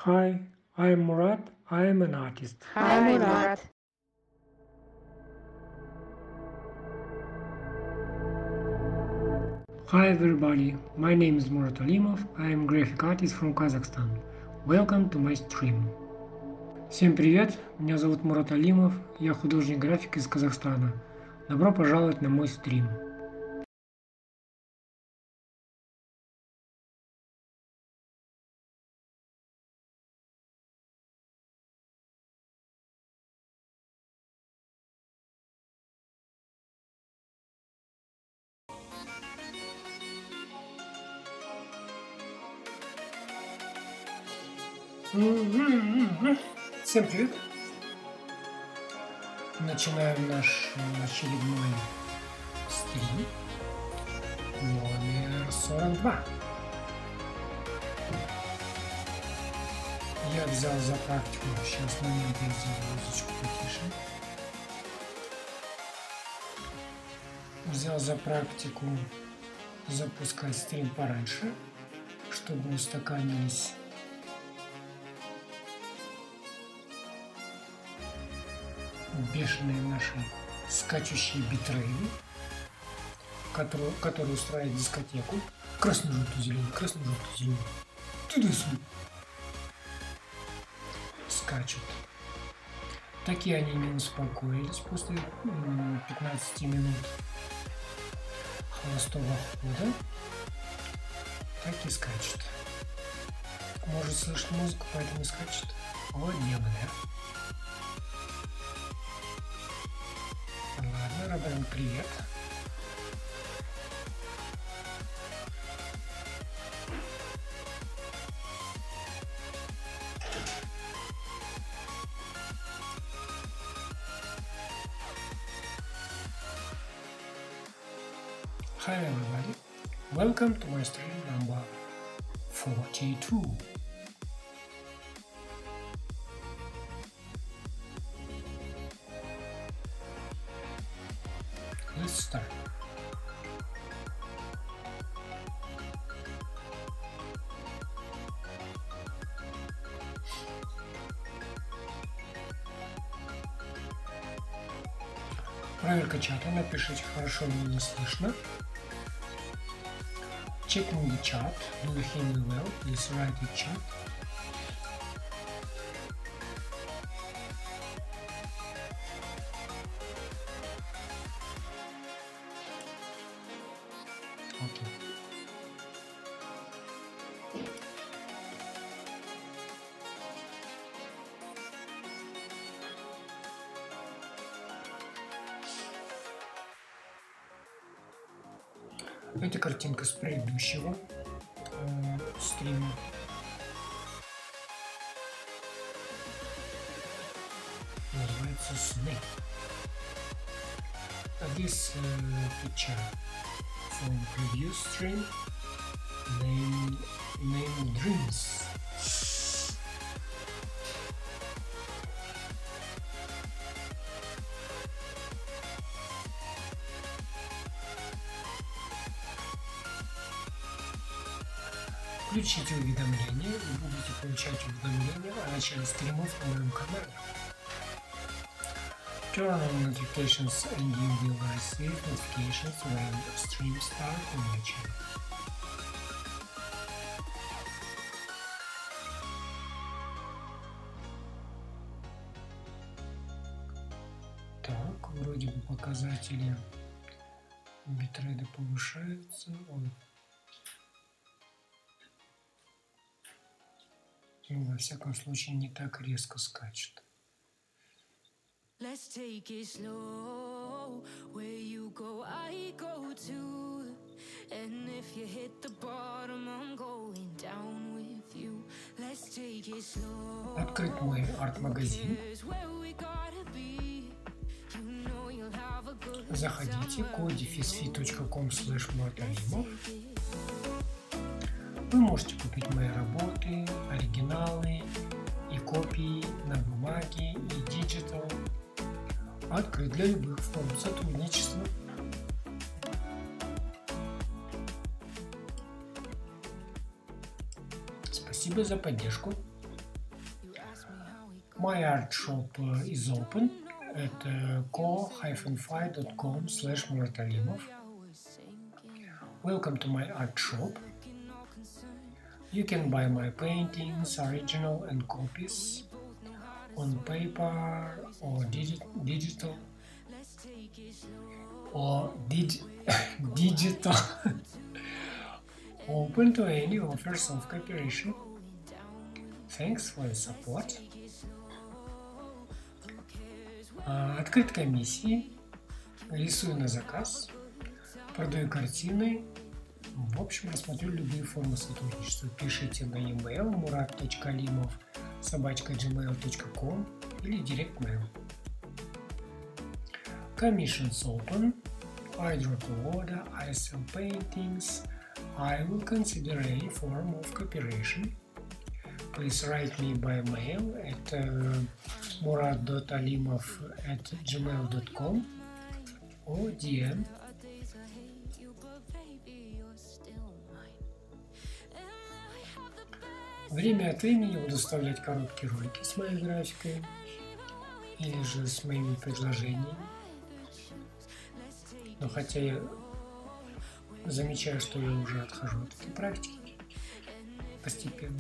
Hi, I am Murat. I am an artist. Hi, Murat. Hi everybody, my name is Murat Alimov. I am graphic artist from Kazakhstan. Welcome to my stream. Всем привет, меня зовут Мурат Алимов, я художник-график из Казахстана. Добро пожаловать на мой стрим. Всем привет! Начинаем наш очередной стрим номер 42. Я взял за практику, сейчас момент я сделаю музычку потише. Взял за практику запускать стрим пораньше, чтобы устаканились бешеные наши скачущие битрейты, которые устраивают дискотеку. Красно-желто-зеленый, красно-желто-зеленый. Туда-сюда. Скачут. Такие они не успокоились после 15 минут холостого хода. Так и скачут. Может, слышит музыку, поэтому и скачет. Вот демоны. Ладно, Робин, привет. Hi everybody, welcome to my stream number 42. Let's start. Проверка чата, напишите, хорошо ли меня слышно. Checking the chat, do you hear me well? Please write the chat. Okay. Это картинка с предыдущего стрима. Называется Snake. This picture from previous stream named Dreams. Включите уведомления, вы будете получать уведомления о начале стримов на моем канале. Turn on notifications and you will receive notifications when the stream starts on my channel. Так, вроде бы показатели битрейта повышаются. Ну, во всяком случае, не так резко скачет. Let's take it slow. Where you go, I go too. And if you hit the bottom, I'm going down with you. Let's take it slow. Открыт мой арт-магазин. Заходите, kodefisfi.com/muratalимов. Вы можете купить мои работы, оригиналы и копии на бумаге и диджитал. Открыт для любых форм сотрудничества. Спасибо за поддержку. My art shop is open at ko-fi.com/Muratalimov. Welcome to my art shop. You can buy my paintings, original and copies, on paper or digital or digital. Open to any offers of cooperation. Thanks for the support. Открыт комиссии, рисую на заказ, продаю картины. В общем, рассмотрю любые формы сотрудничества. Пишите на e-mail murat.alimov@gmail.com или direct mail. Commissions open. I draw to order, I sell paintings. I will consider any form of cooperation. Please write me by mail at murat.alimov@gmail.com or DM. Время от времени буду вставлять короткие ролики с моей графикой или же с моими предложениями. Но хотя я замечаю, что я уже отхожу от этой практики постепенно.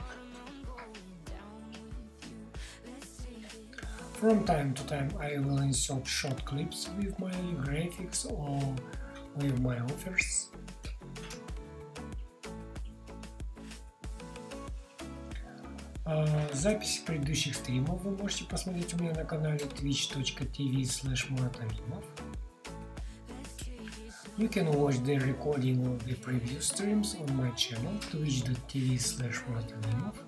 From time to time I will insert short clips with my graphics or with my offers. Запись предыдущих стримов вы можете посмотреть у меня на канале twitch.tv/Muratalimov. You can watch the recording of the previous streams on my channel twitch.tv/Muratalimov.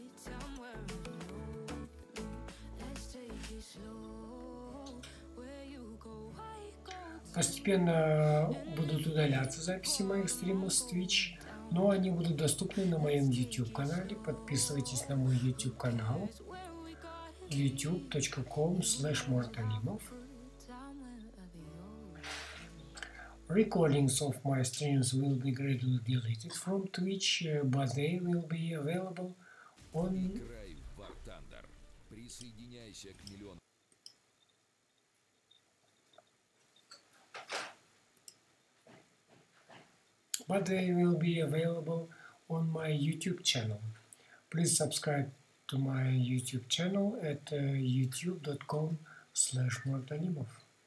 Постепенно будут удаляться записи моих стримов с Twitch, но они будут доступны на моем YouTube канале. Подписывайтесь на мой YouTube канал youtube.com/Muratalimov. Recordings of my streams will be gradually deleted from Twitch, but they will be available on my YouTube channel. Please subscribe to my YouTube channel at youtube.com/Muratalimov.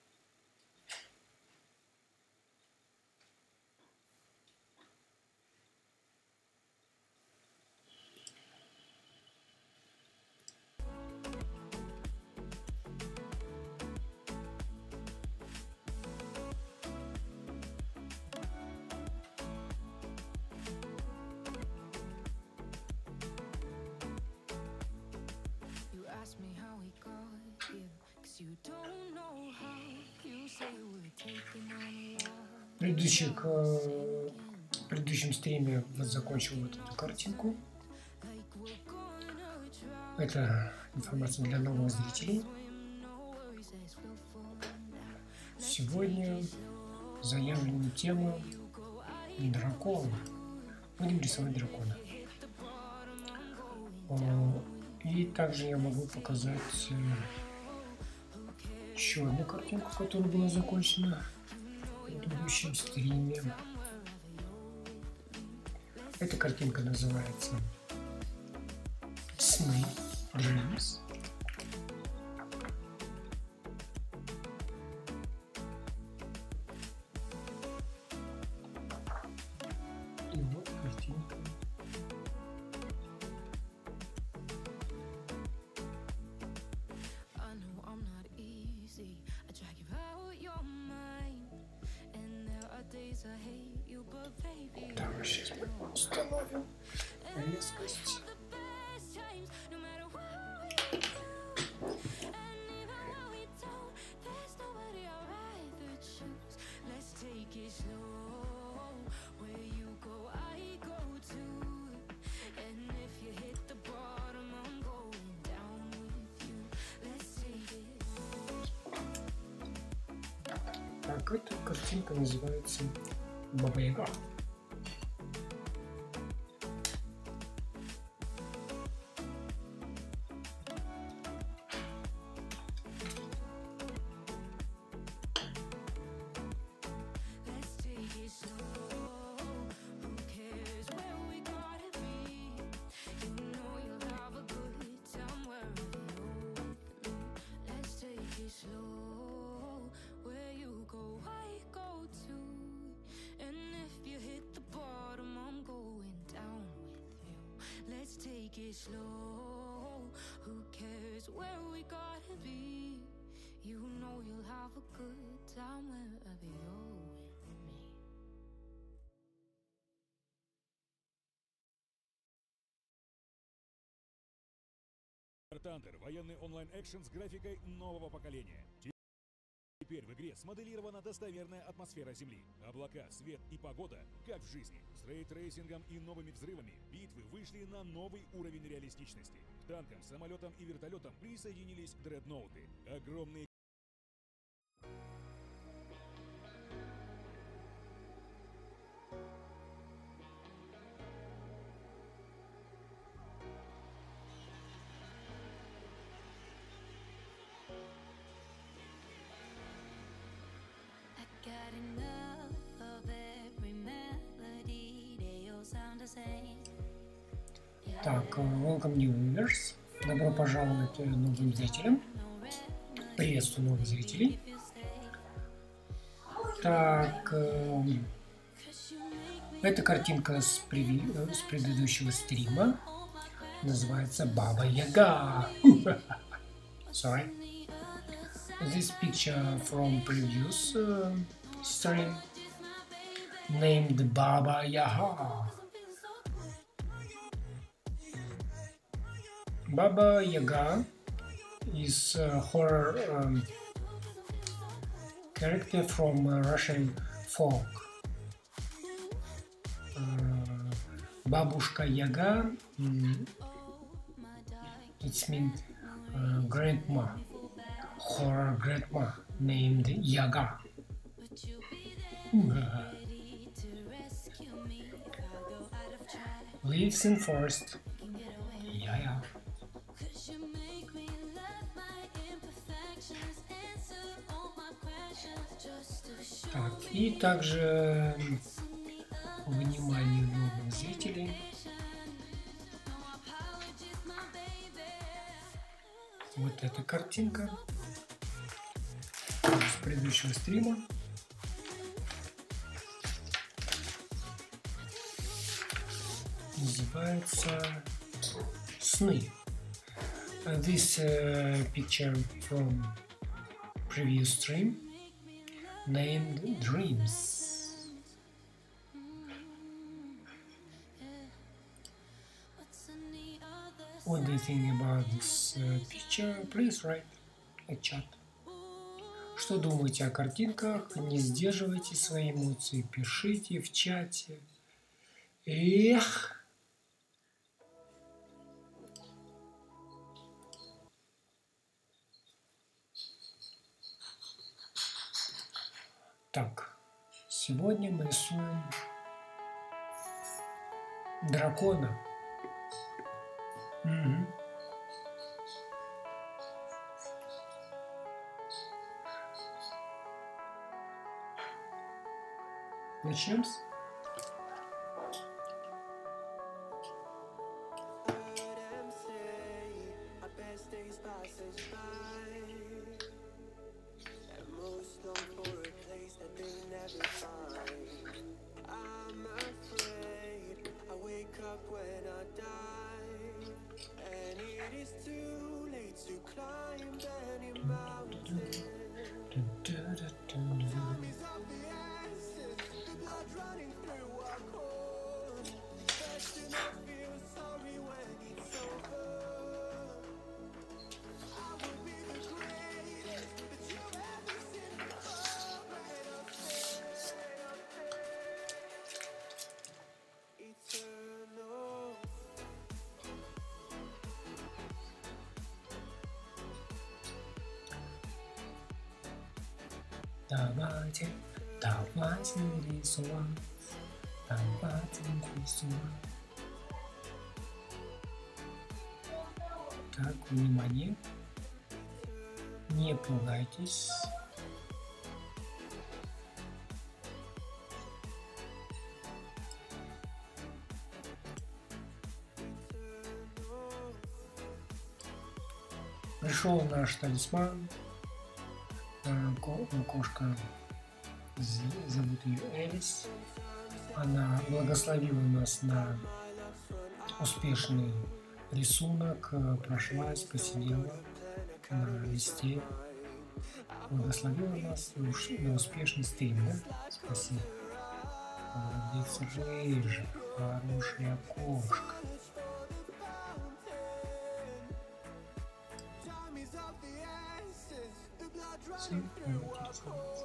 В предыдущем стриме закончил вот эту картинку. Это информация для новых зрителей. Сегодня заявлена тема дракона. Будем рисовать дракона. И также я могу показать еще одну картинку, которая была закончена в предыдущем стриме. Эта картинка называется Sны, Dreams. И вот картинка. Так, сейчас мы установим резкость. Так, эта картинка называется Баба Яга. take it slow. Who cares where we gotta be? You know you'll have a good time wherever you're with me. Thunder — военный онлайн-экшен с графикой нового поколения. Теперь в игре смоделирована достоверная атмосфера Земли. Облака, свет и погода, как в жизни. С рейтрейсингом и новыми взрывами битвы вышли на новый уровень реалистичности. К танкам, самолетам и вертолетам присоединились дредноуты. Огромные Got enough of every melody, they all sound the same. Так, welcome new viewers. Добро пожаловать новым зрителям. Приветствую новых зрителей. Так, эта картинка с предыдущего стрима. Называется Баба Яга. Sorry. This picture from previous stream named Baba Yaga. Baba Yaga is a horror character from Russian folk. Babushka Yaga, it means grandma. Horror grandma named Yaga. Lives in forest. Yeah. Так, и также вниманию новых зрителей. Вот эта картинка с предыдущего стрима. Называется «Сны». This picture from previous stream named Dreams. What do you think about this picture? Please write a chat. Что думаете о картинках? Не сдерживайте свои эмоции, пишите в чате. Эх! Так, сегодня мы рисуем дракона. Угу. Начнем. Давайте рисовать, давайте рисовать. Так, внимание, не пугайтесь. Пришел наш талисман, кошка, зовут ее Элис. Она благословила нас на успешный рисунок, прошлась, посидела на листе, благословила нас и ушли на успешный стрим, да? Спасибо. Молодец, Рыжик, хорошая кошка. Все, интересно.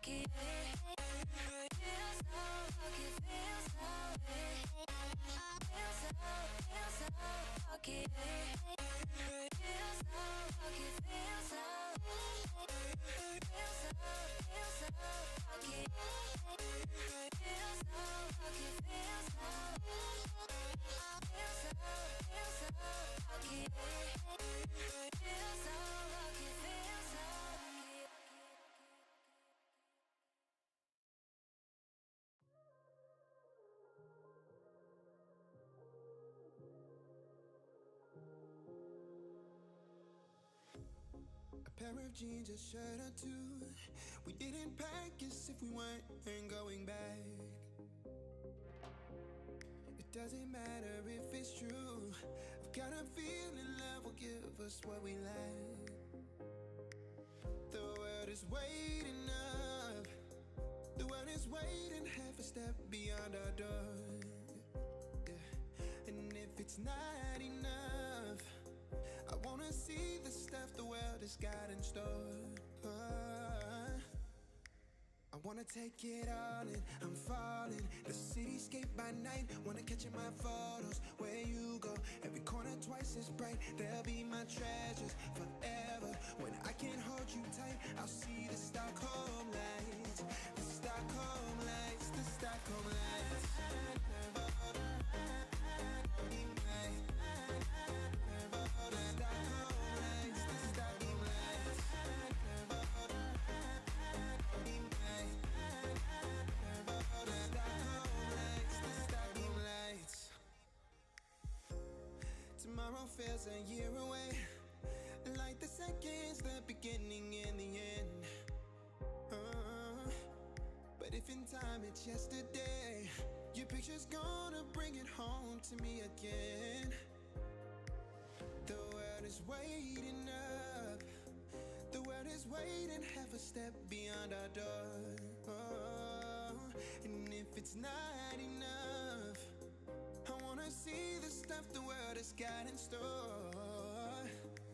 lucky. Feel so lucky, feel so lucky. Feel so lucky, feel so lucky. Feel so lucky, feel so lucky. Feel so lucky, feel so lucky. A pair of jeans, a shirt or two. We didn't pack as if we weren't going back. It doesn't matter if it's true. I've got a feeling love will give us what we lack. The world is waiting up. The world is waiting half a step beyond our door. Yeah. And if it's not enough, I wanna see the stuff the world has got in store. I wanna take it all in, I'm falling. The cityscape by night, wanna catch in my photos. Where you go, every corner twice as bright. They'll be my treasures forever. When I can't hold you tight, I'll see the Stockholm lights. The Stockholm lights, the Stockholm lights. Tomorrow feels a year away, like the seconds, the beginning and the end. But if in time it's yesterday, your picture's gonna bring it home to me again. The world is waiting up. The world is waiting half a step beyond our door. And if it's not enough, I wanna see the stuff the world has got in store.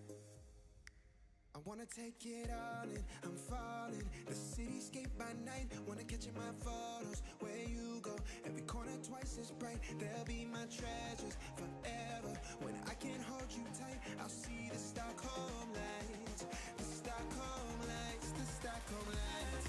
I wanna take it all in, I'm falling. The cityscape by night, wanna catch in my photos. Where you go, every corner twice as bright. They'll be my treasures forever. When I can't hold you tight, I'll see the Stockholm lights. The Stockholm lights, the Stockholm lights.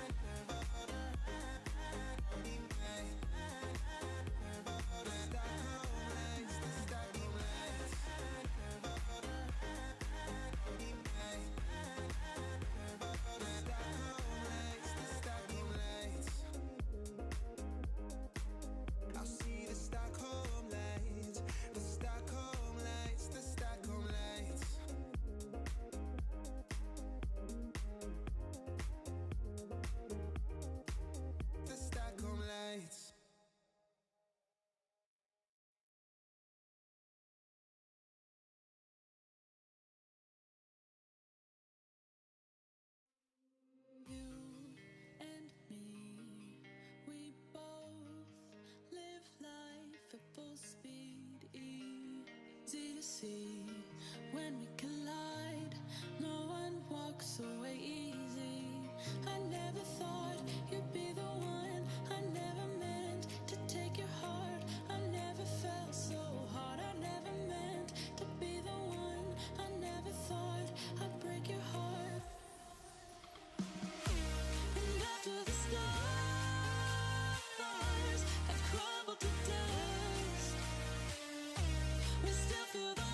When we collide, no one walks away easy. I never thought you'd be the one. I never meant to take your heart. I never felt so hard. I never meant to be the one. I never thought I'd break your heart. And after the stars have crumbled to dust, we still feel the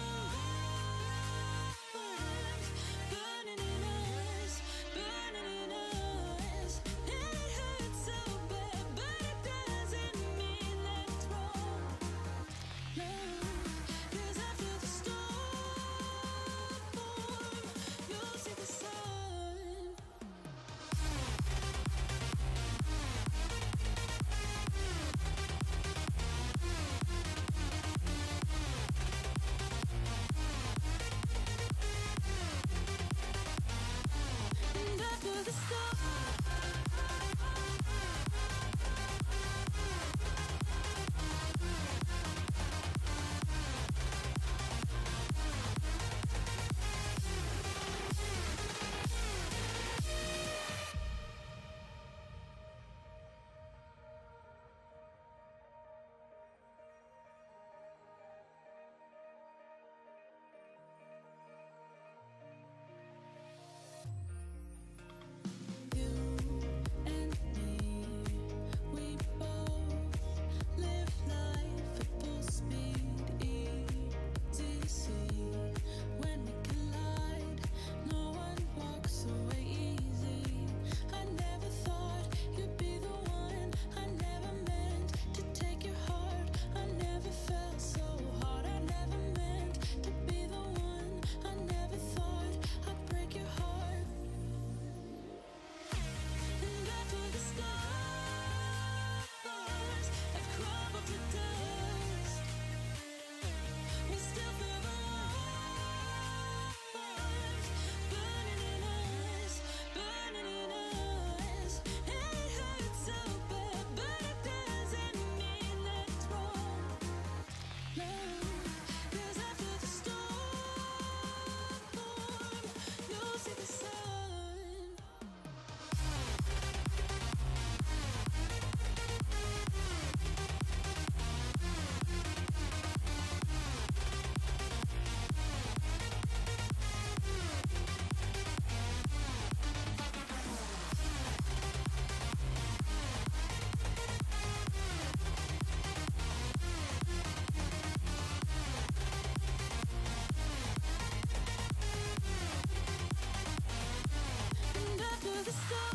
never stop.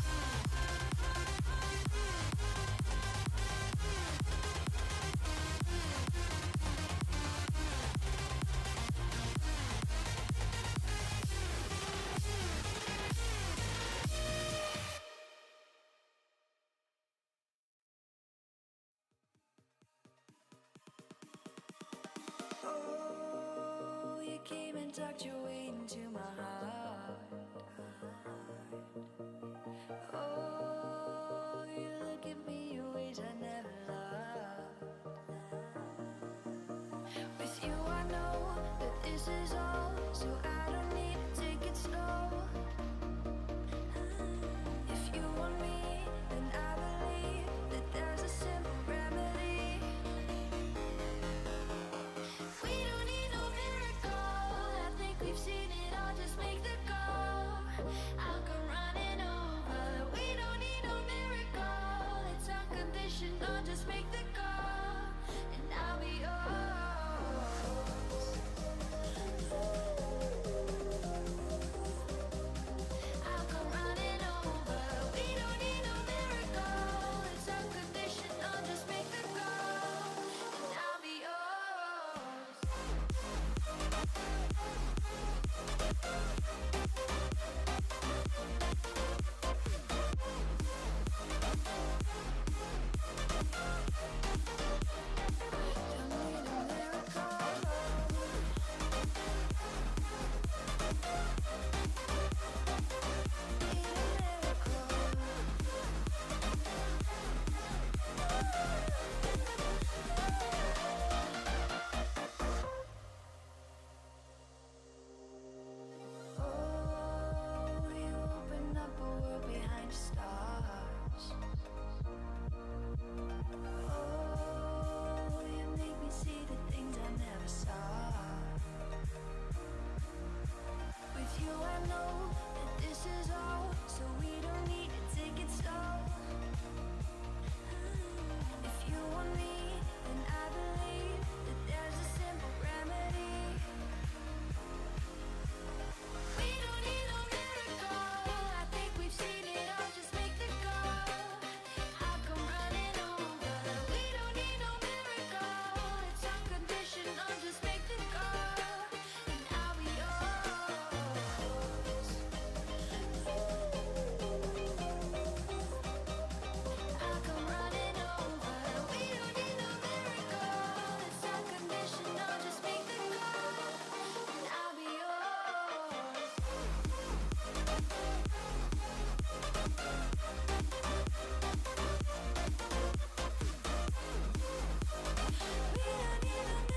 Oh, you came and tucked your way into my heart. Oh, you look at me in ways I never loved. With you I know that this is all, so I don't need to take it slow. If you want me, then I believe that there's a simple remedy. We don't need no miracle. I think we've seen it all. Just make the call. I'll come running over. We don't need no miracle. It's unconditional. Just make the call, and I'll be yours. I'll come running over. We don't need no miracle. It's unconditional. Just make the call, and I'll be yours. Don't need a miracle. Need a miracle. Oh, you open up a world behind the stars. Oh, you make me see the things I never saw. With you I know that this is all, so we don't need to take it slow. If you want me, then I believe that there's a simple remedy. We don't need no miracle. I think we've seen it all. Just make the call. I'll come running over. We don't need no miracle. It's unconditional. Just make the call, and I'll be yours. I'll come running over. We don't need no miracle. It's unconditional. Just make the call, and I'll be yours. We don't need a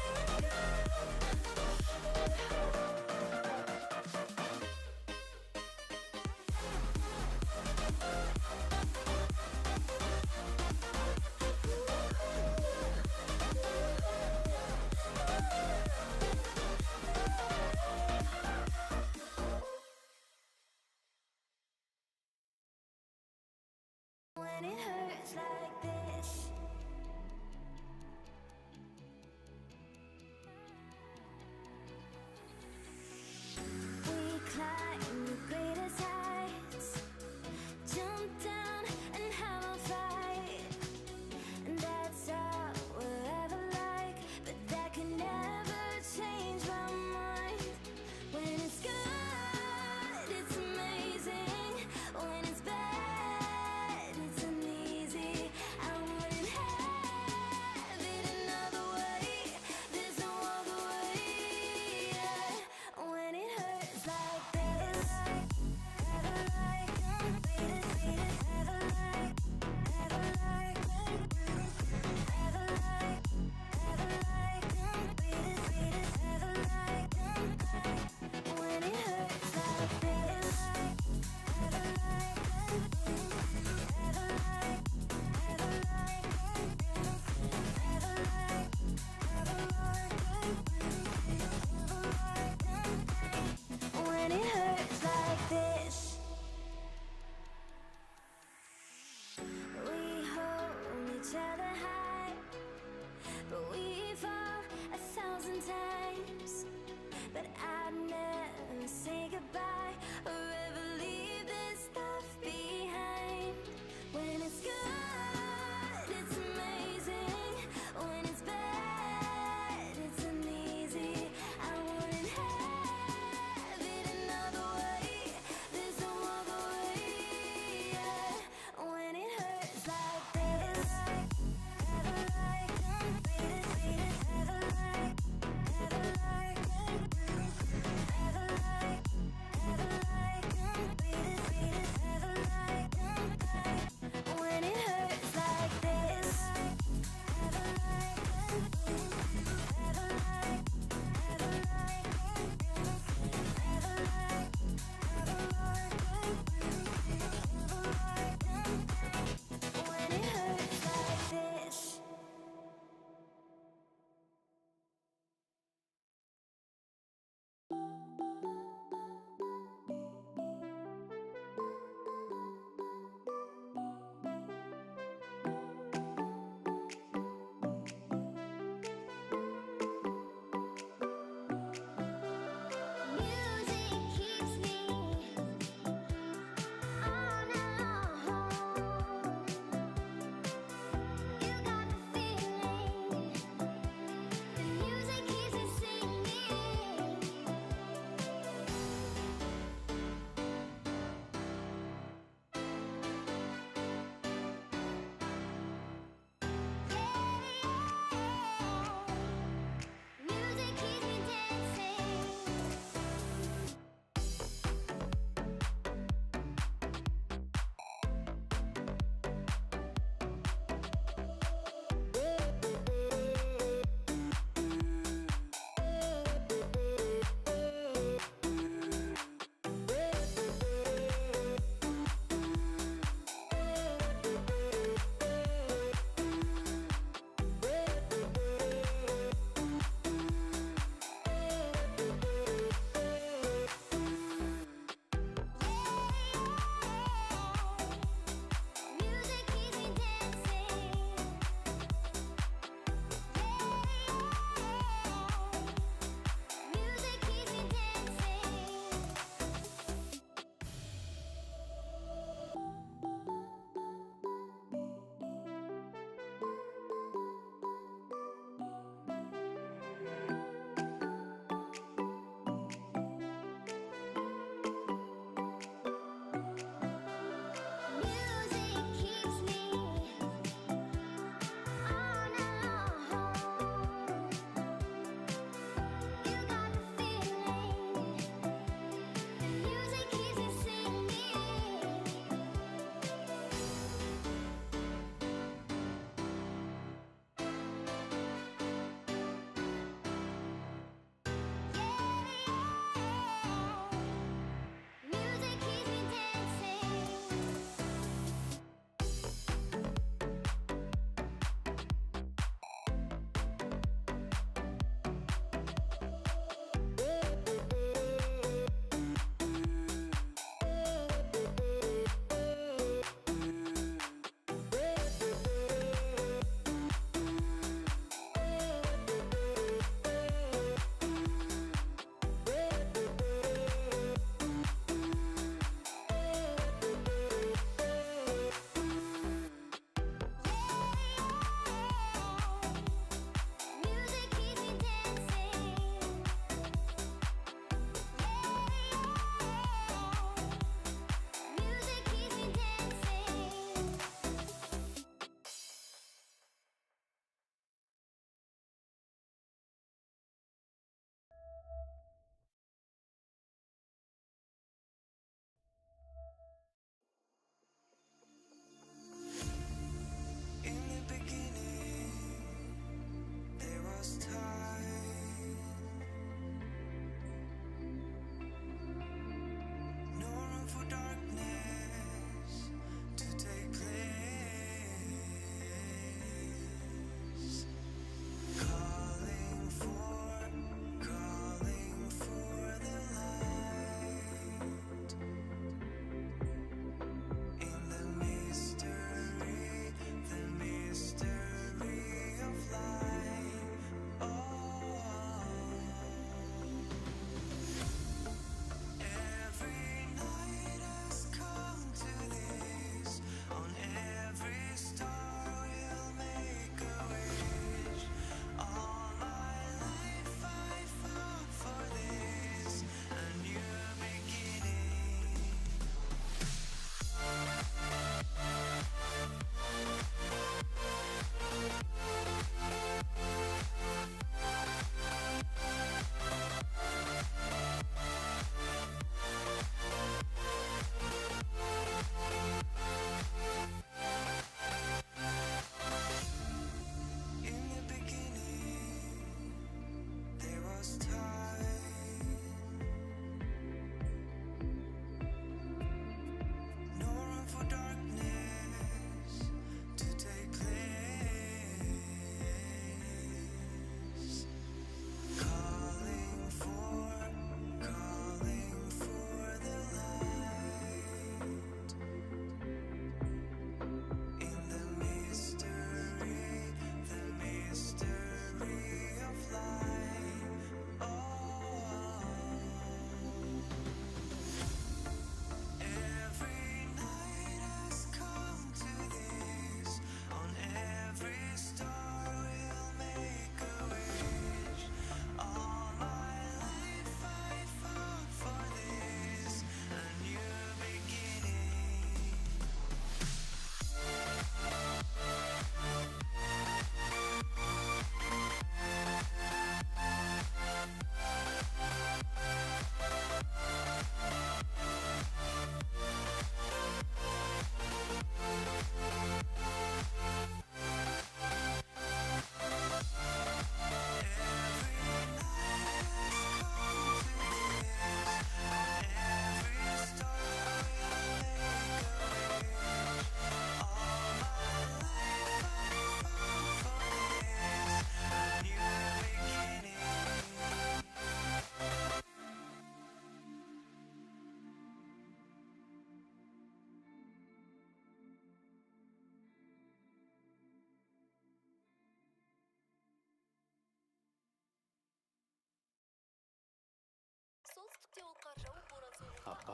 when it hurts like this. We climb the greatest heights, jump down and have a fight, and that's all we'll ever like. But that can never change my mind. When it's good, it's amazing. When it's bad, it's uneasy. I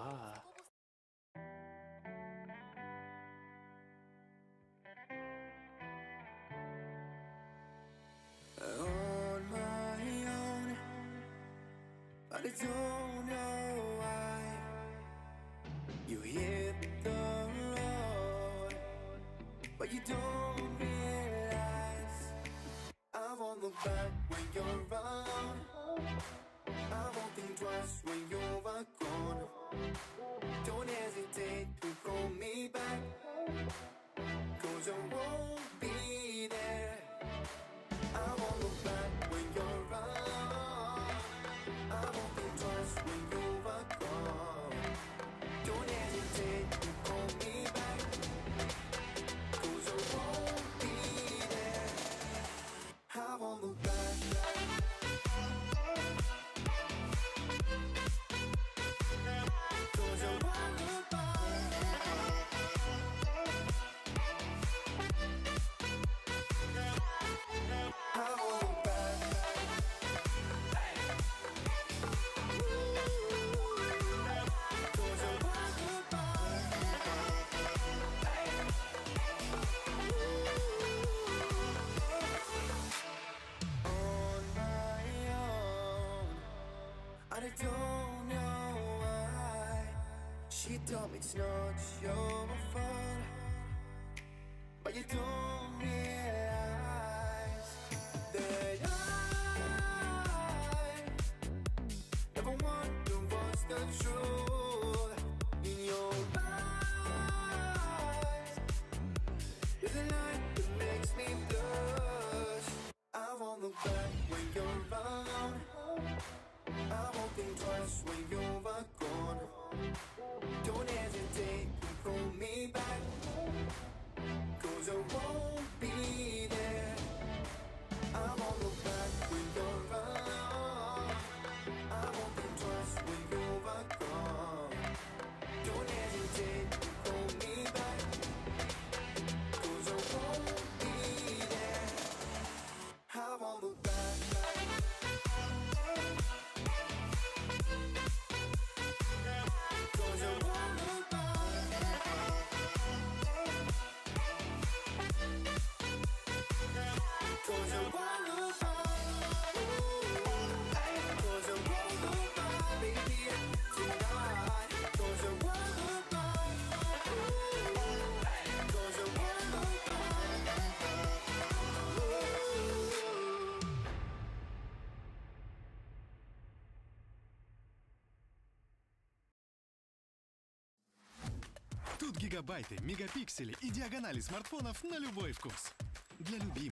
On my own, but I don't know why you hit the road, but you don't realize I won't look back when you're around. I won't think twice when you're gone. Don't hesitate to call me back, 'cause I won't be there. I won't look back when you're around. I won't think twice when you're gone. Don't hesitate to call me back, 'cause I won't be there. I won't look back. I don't know why she told me it's not your fault, but you don't realize that I never wonder what's the truth in your eyes. There's a light that makes me blush. I won't look back when you're around. I won't think twice when you're gone. Don't hesitate to call me back, 'cause I won't be there. I won't look back when you're around. I won't think twice when you're gone. Don't hesitate to call me back, 'cause I won't be there. I won't look back. Тут гигабайты, мегапиксели и диагонали смартфонов на любой вкус. Для любимых.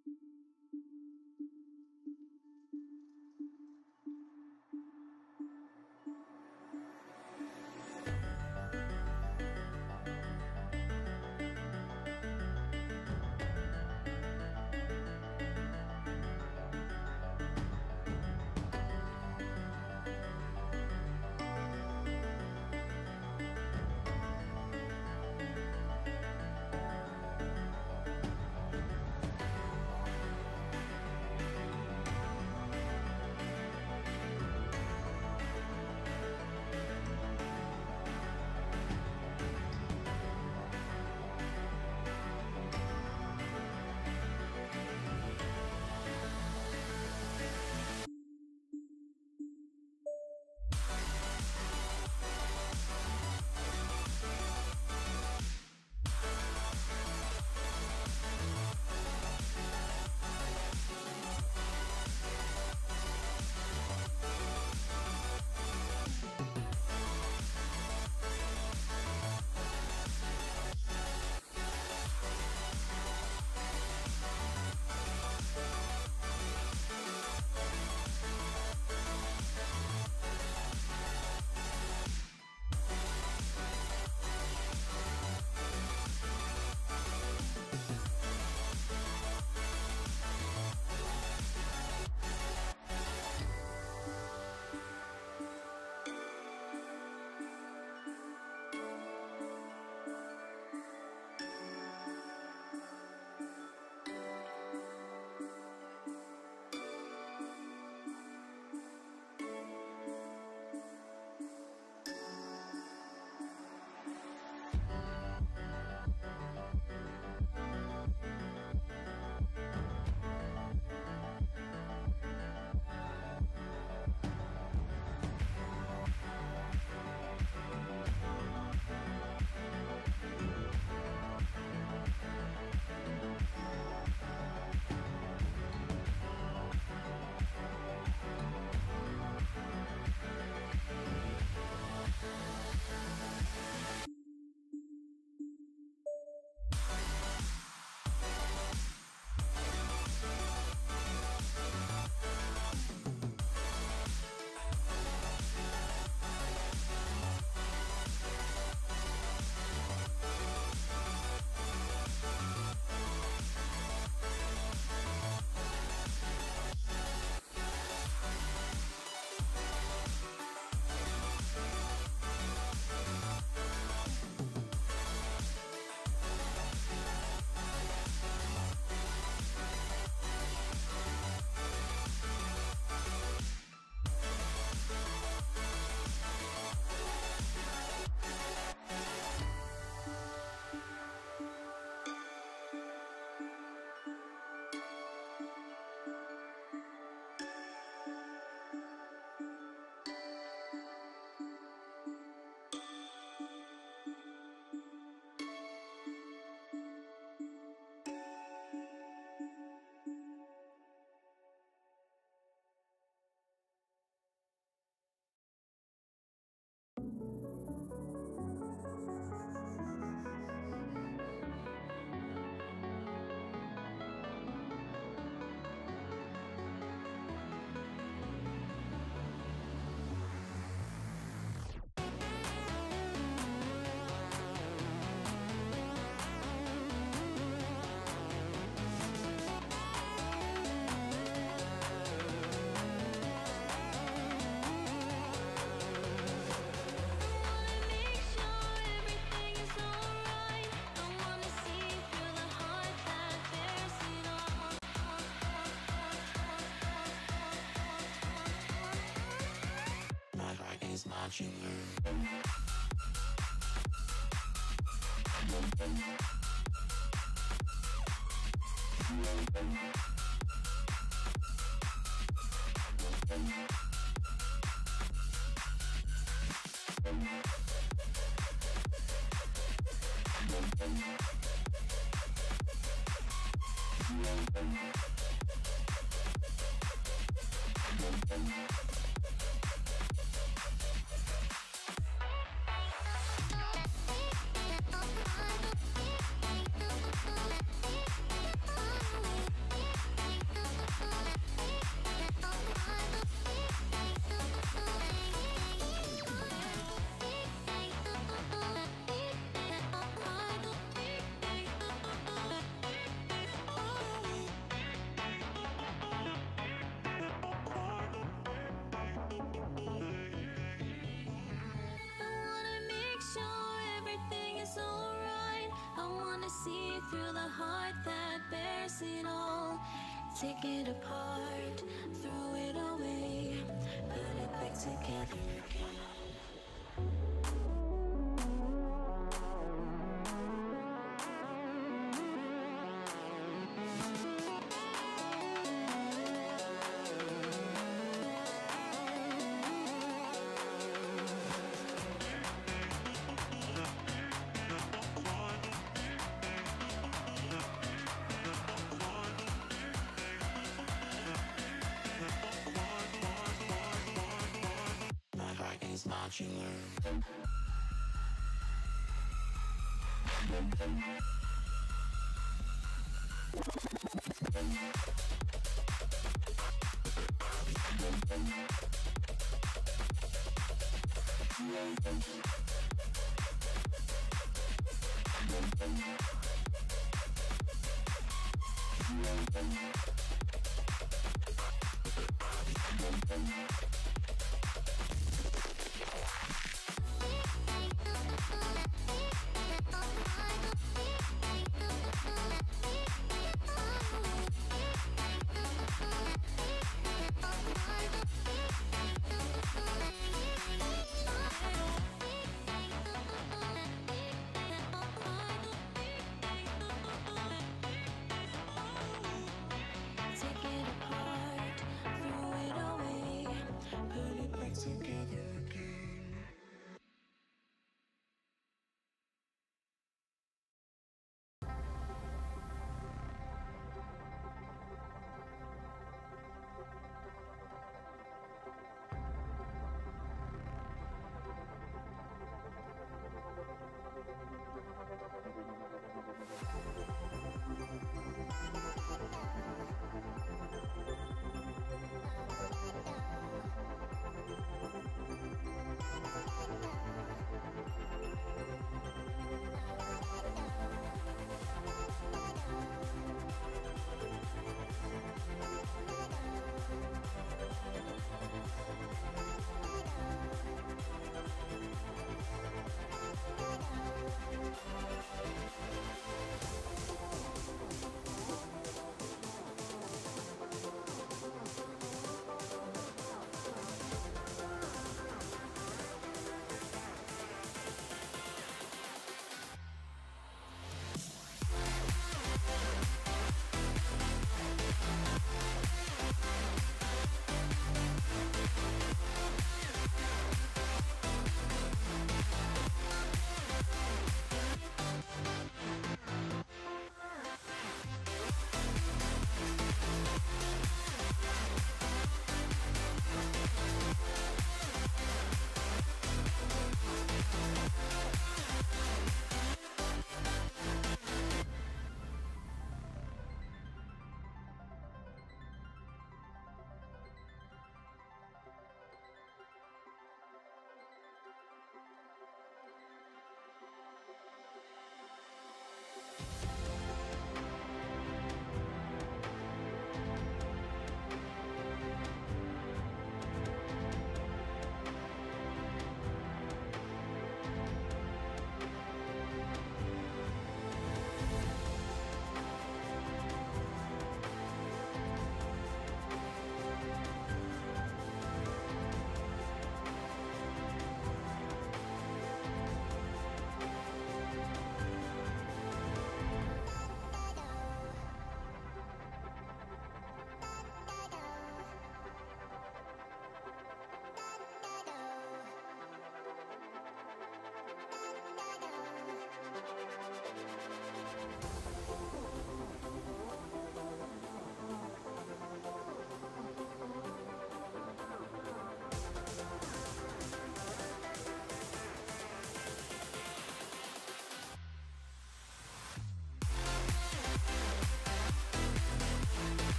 is marching. through the heart that bears it all. Take it apart, throw it away, put it back together again.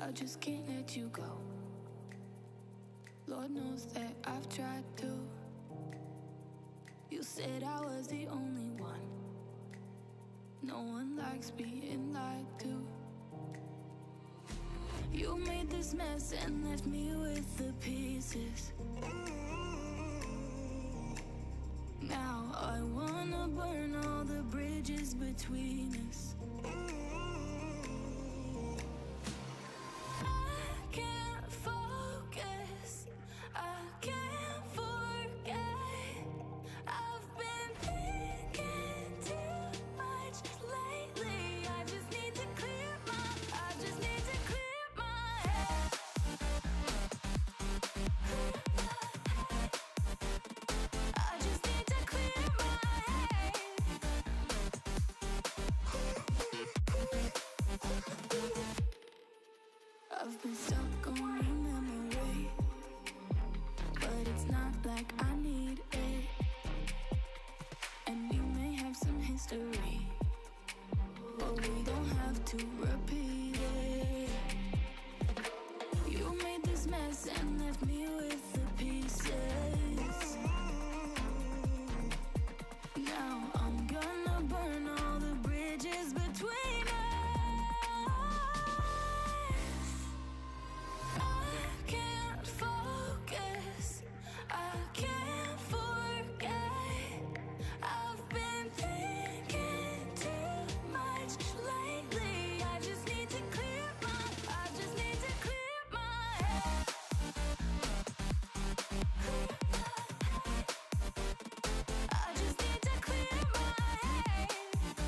I just can't let you go. Lord knows that I've tried to. You said I was the only one. No one likes being lied to. You made this mess and left me with the pieces. Now I wanna burn all the bridges between us. I can't focus, I can't forget. I've been thinking too much lately. I just need to clear my head. I just need to clear my head. I've been stuck on your memory, but it's not like I need it. And we may have some history, but we don't have to repeat it. You made this mess and left me with the pieces. Now I'm gonna burn all the bridges between us. I can't focus, I can't forget. I've been thinking too much lately. I just need to clear my head. I just need to clear my head.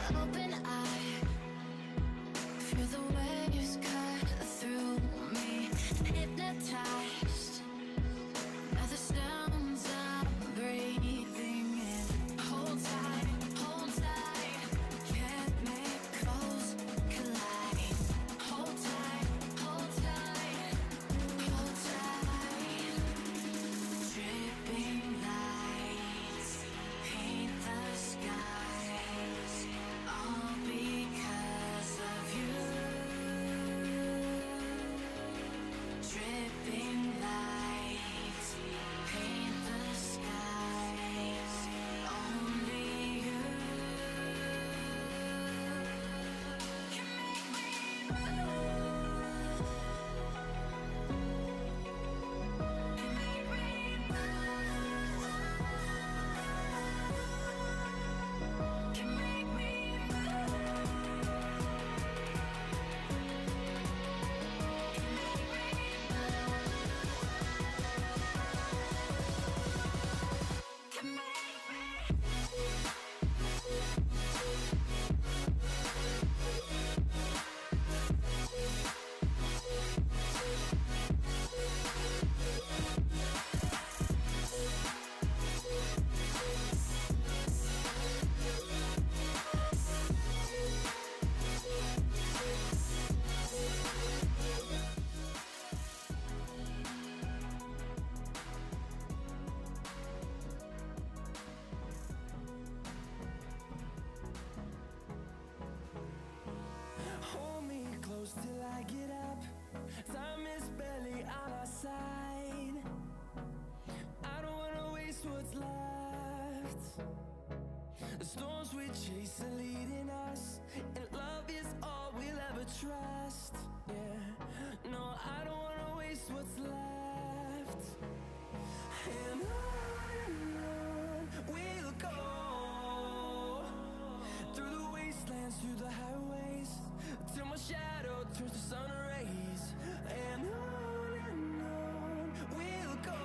Open eye, feel the waves cut through me. Hypnotized by the sounds I'm breathing in. Hold tight, chemicals collide. Hold tight, hold tight, hold tight. Dripping lights paint the skies, all because of you. Dripping lights paint the skies, only you can make me move. Can make me move. Can make me can make me. Hold me close till I get up. Time is barely on our side. I don't wanna waste what's left. The storms we chase are leading us, and love is all we'll ever trust. Yeah, no, I don't wanna waste what's left. And on we'll go, through the wastelands, through the highways, till my shadow turns to sun rays. And on we'll go,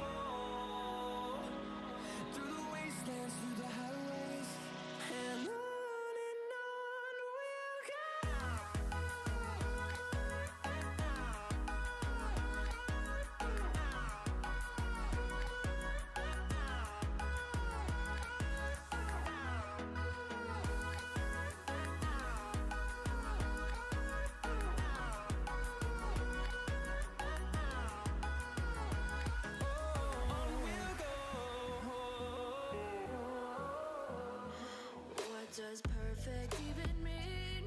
through the wastelands, through the highways. And on we'll go. What does perfect even mean?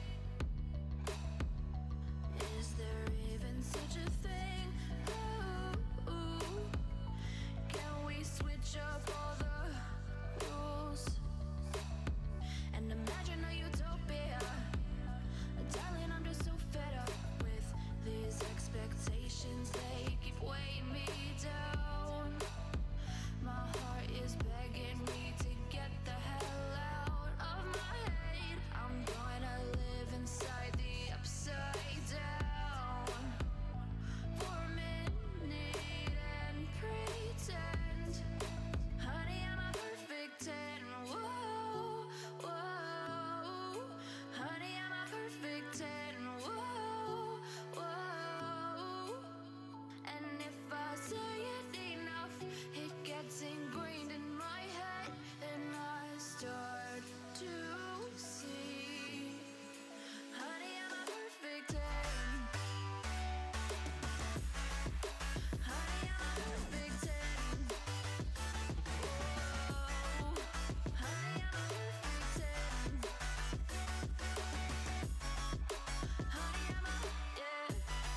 Is there even such a thing? Ooh, can we switch up all the rules and imagine a utopia? Darling, I'm just so fed up with these expectations. They keep weighing me down. My heart is begging me to get the hell out of my head. I'm gonna live inside the upside down for a minute and pretend, honey, I'm a perfect 10. Whoa, whoa, honey, I'm a perfect 10. Whoa, whoa. And if I say it enough, it gets ingrained in my head, and I start to see, honey, I'm a perfect 10. Honey, I'm a perfect 10. Whoa, honey, I'm a perfect 10. Honey, I'm a, yeah.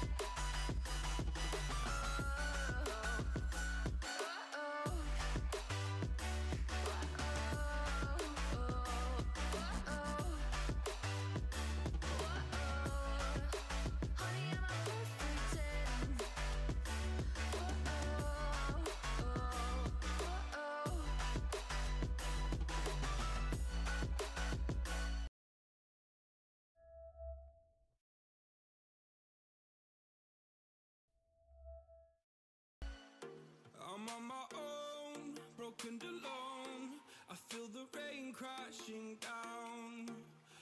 I'm on my own, broken and alone. I feel the rain crashing down.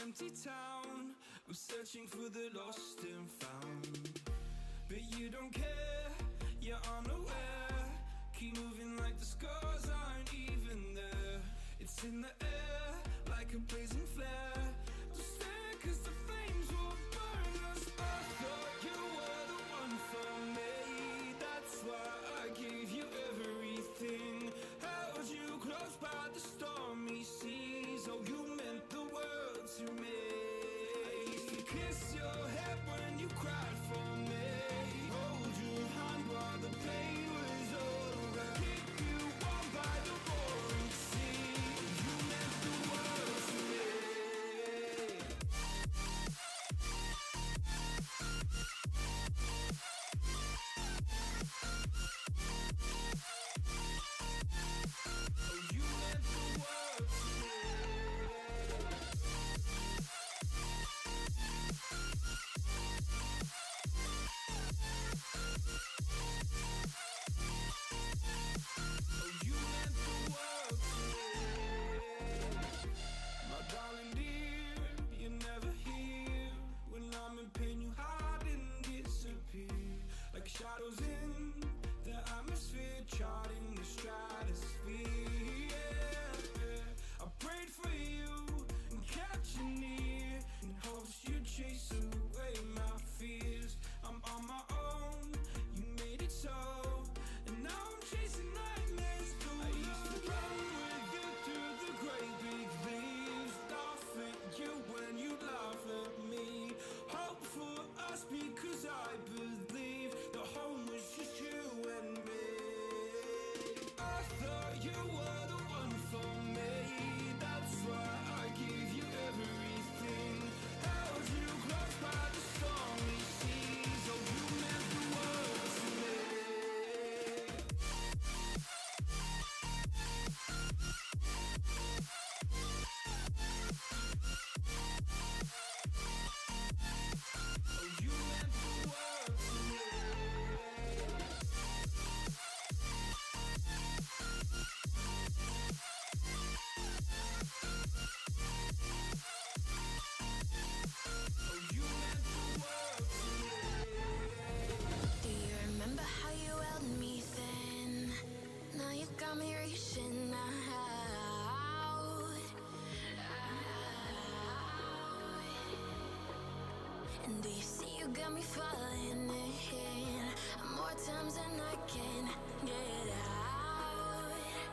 empty town. I'm searching for the lost and found. But you don't care, you're unaware. Keep moving like the scars aren't even there. It's in the air, like a blazing flare. Don't stare, cause the flames will burn us. I thought you were the one for me. That's why I gave you everything. Held you close by the stormy seas. Oh, you meant the world to me. I used to kiss your head when you cried for me. Hold your hand while the pain was over. Keep you warm by the roaring sea. You meant the world to me. Oh, you meant the world to me. Oh, you meant the world to me. My darling dear, you're never here. When I'm in pain, you hide and disappear. Like shadows in the atmosphere, charting the stratosphere. Yeah. I prayed for you and kept you near, in hopes you'd chase away my fears. I'm on my own, you made it so, and now I'm chasing nightmares too. I used to run with you through the great big leaves, laugh at you when you laugh at me. Hope for us because I believe the home was just you and me. I thought you were the one for me. That's why I gave you everything. Held you close by the stormy seas. Oh, you meant the world to me. Oh, you meant the world to me. Oh, you meant the world to me. Do you remember how you held me then? Now you got me reaching out. And do you see you got me falling in more times than I can get out.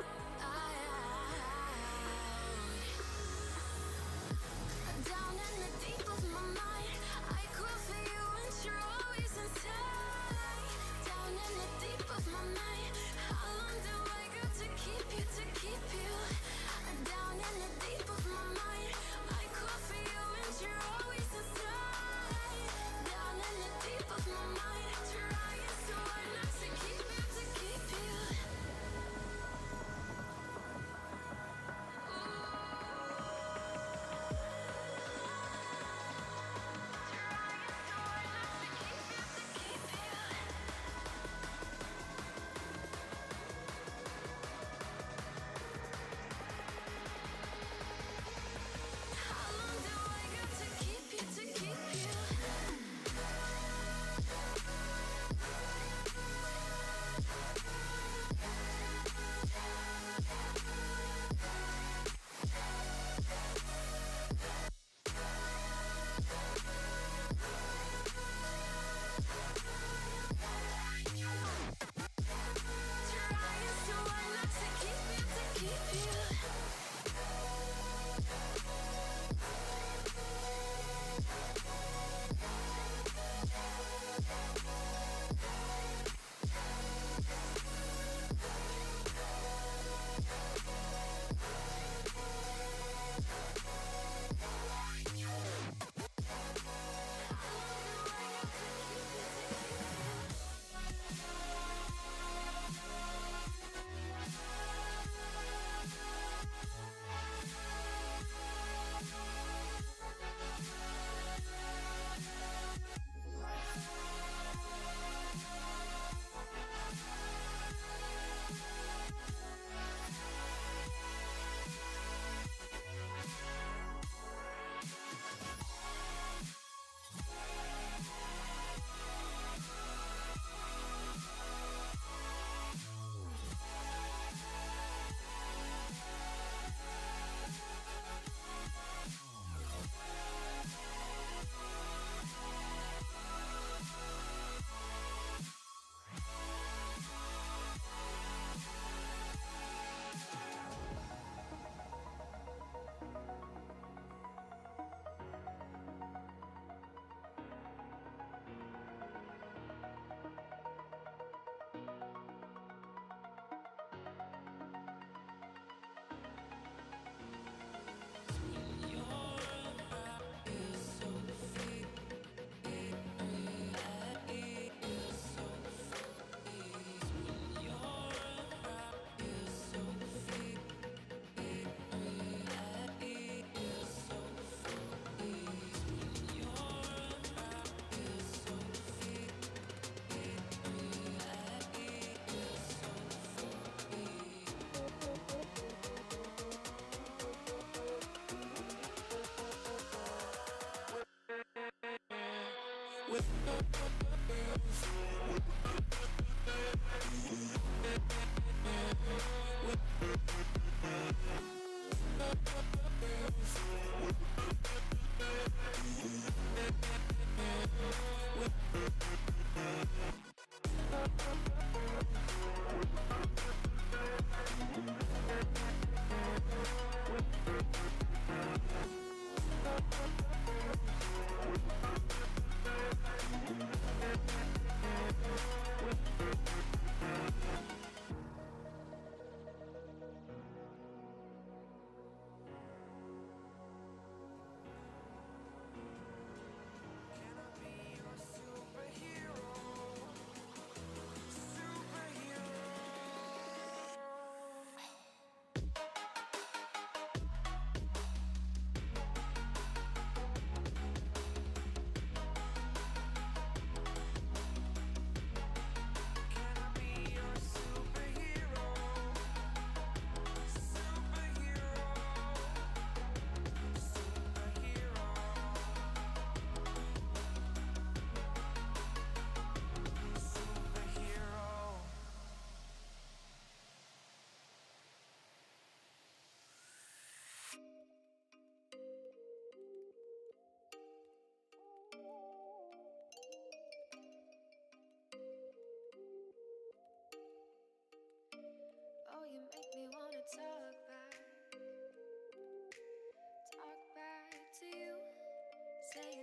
Down in the deep of my mind, I call for you and you're always inside. Down in the deep of my mind, how long do I got to keep you, to keep you? Down in the deep of my mind, I call for you and you're always inside. Down in the deep of my mind, trying so hard not to keep you, to keep you.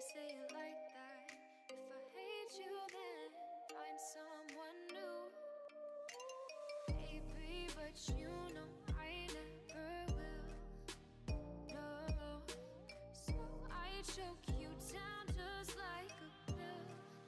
say it like that. If I hate you, then find someone new. Baby, but you know I never will. No, so I choke you down just like a pill.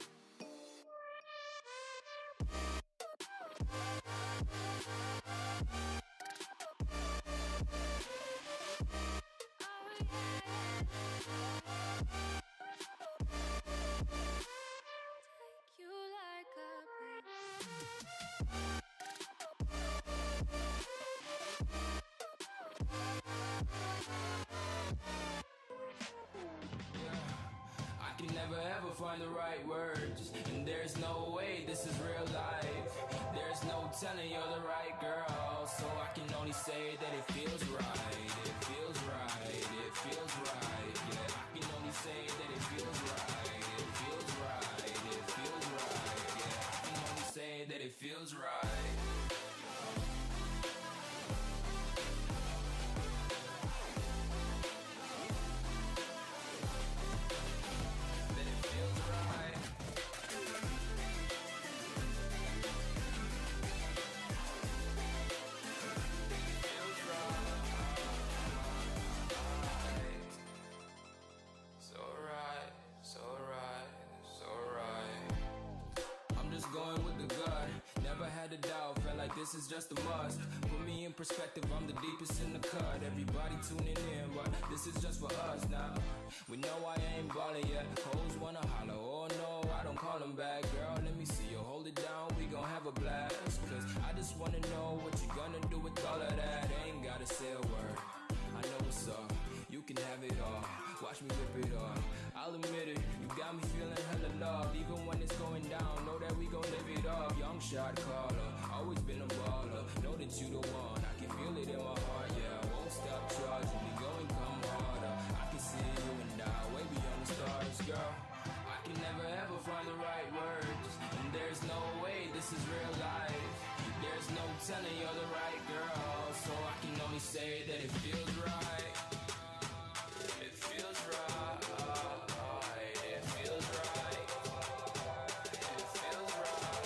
Take you like a I can never ever find the right words, and there's no way this is real life. There's no telling you're the right girl, so I can only say that it feels right. It feels right. It feels right. Yeah, I can only say that it feels right. It feels right. It feels right. Yeah, I can only say that it feels right. Going with the gut, never had a doubt, felt like this is just a must. Put me in perspective, I'm the deepest in the cut. Everybody tuning in, but this is just for us now. We know I ain't ballin' yet, hoes wanna holler, oh no, I don't call them back. Girl, let me see you, hold it down, we gon' have a blast. Cause I just wanna know what you gonna do with all of that. Ain't gotta say a word, I know what's up. You can have it all, watch me rip it off. I'll admit it, you got me feeling hella love. Even when it's going down, know that we gon' live it up. Young shot caller, always been a baller. Know that you the one, I can feel it in my heart. Yeah, I won't stop charging me, go and come harder. I can see you and I, way beyond the stars, girl. I can never ever find the right words, and there's no way this is real life. There's no telling you're the right girl, so I can only say that it feels right. It feels right. It feels right. It feels right.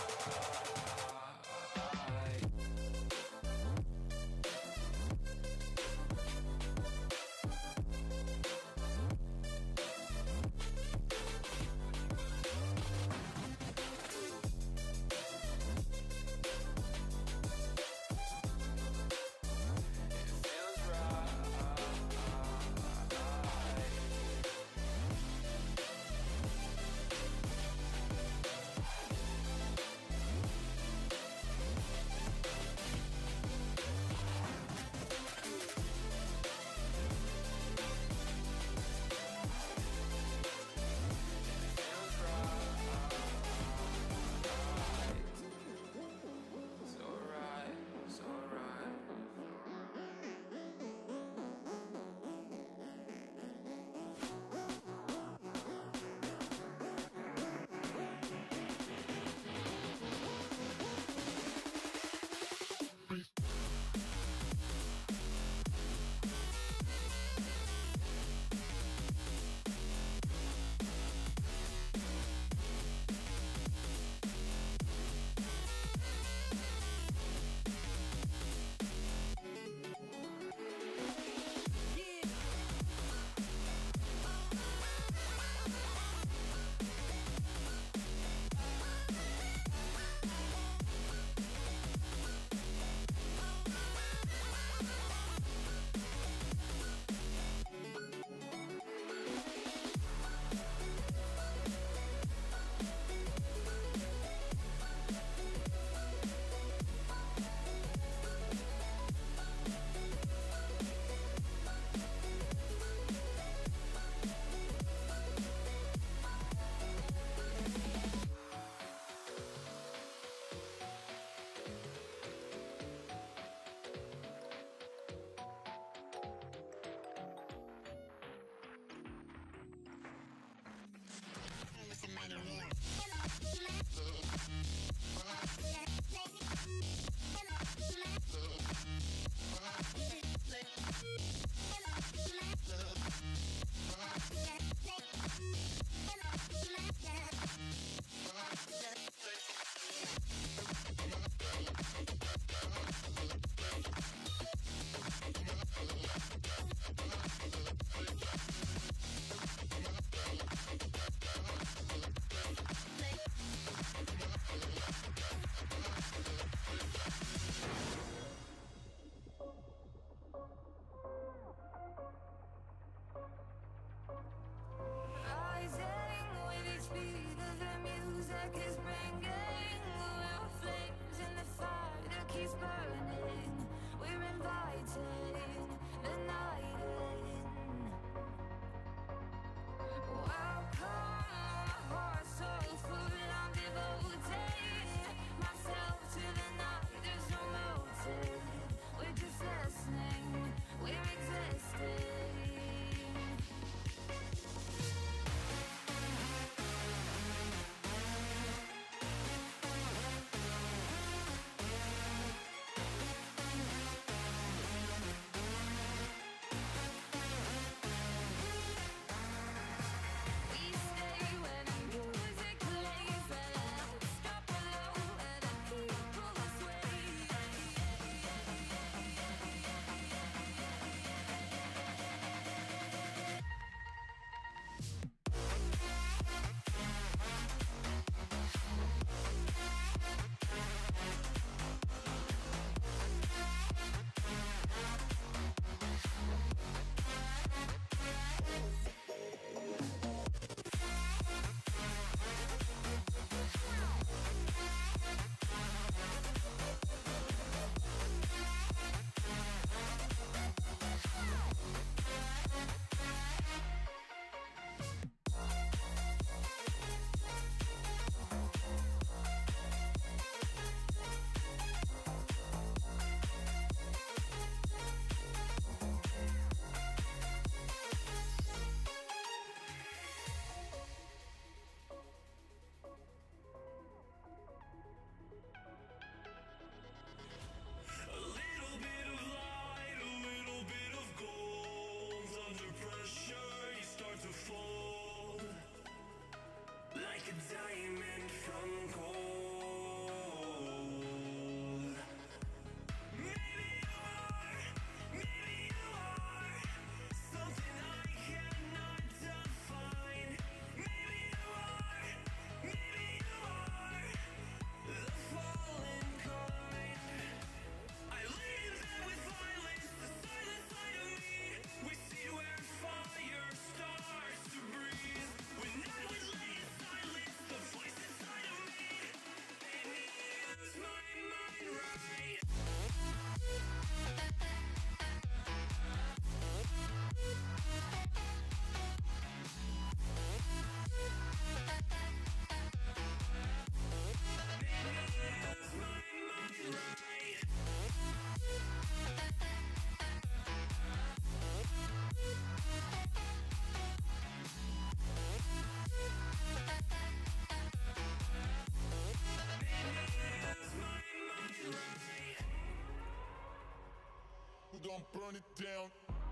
gon' burn it down.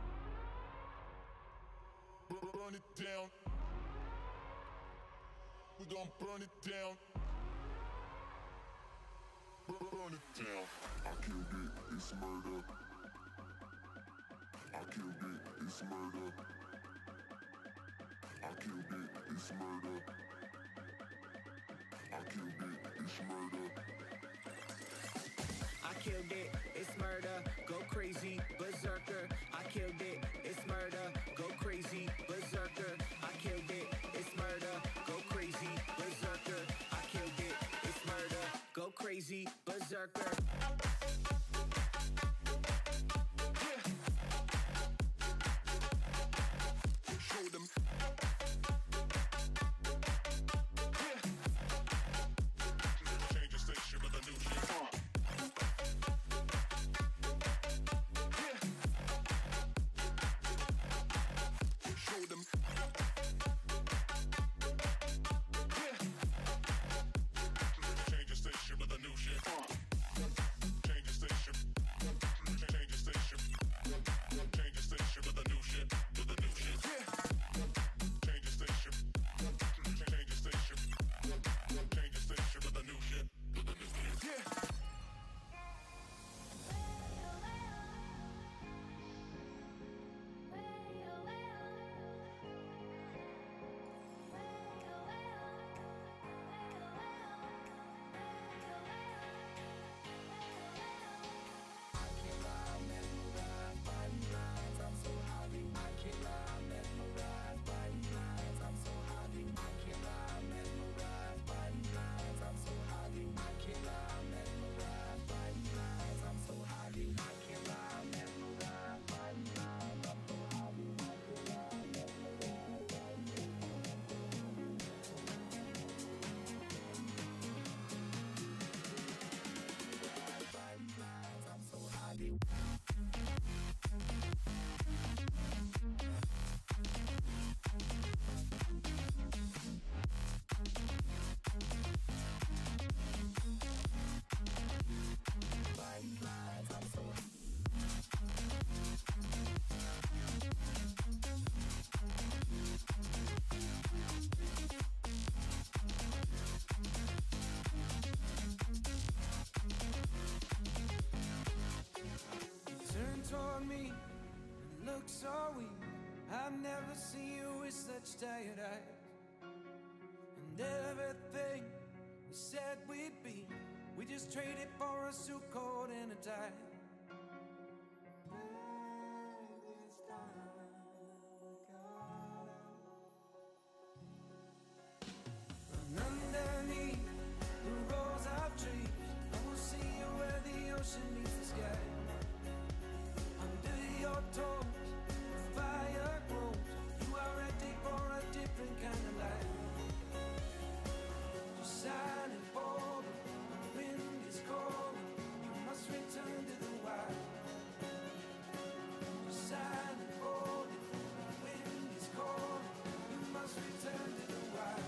Burn it down. We gon' burn it down. Burn it down. I killed it, it's murder. I killed it, it's murder. I killed it, it's murder. I killed it, it's murder. I killed it, it's murder, go crazy, berserker. I killed it, it's murder, go crazy, berserker. I killed it, it's murder, go crazy, berserker. I killed it, it's murder, go crazy, berserker. Show them. Change the station with a new shit. Show them. Change the station with a new shit. Change the station. Change the station. Change the station with a new shit. With a new shit. Change the station. Change the station. Change the station with a new shit. With a new shit. Turn toward me and look so weak. I've never seen you with such tired eyes. And everything we said we'd be, we just traded for a suit coat and a tie. And underneath the rows of trees, I will see you where the ocean meets the sky. Under your toes, the fire grows. You are ready for a different kind of life. Just silent bold, the wind is cold. You must return to the wild. Just silent bold, the wind is cold. You must return to the wild.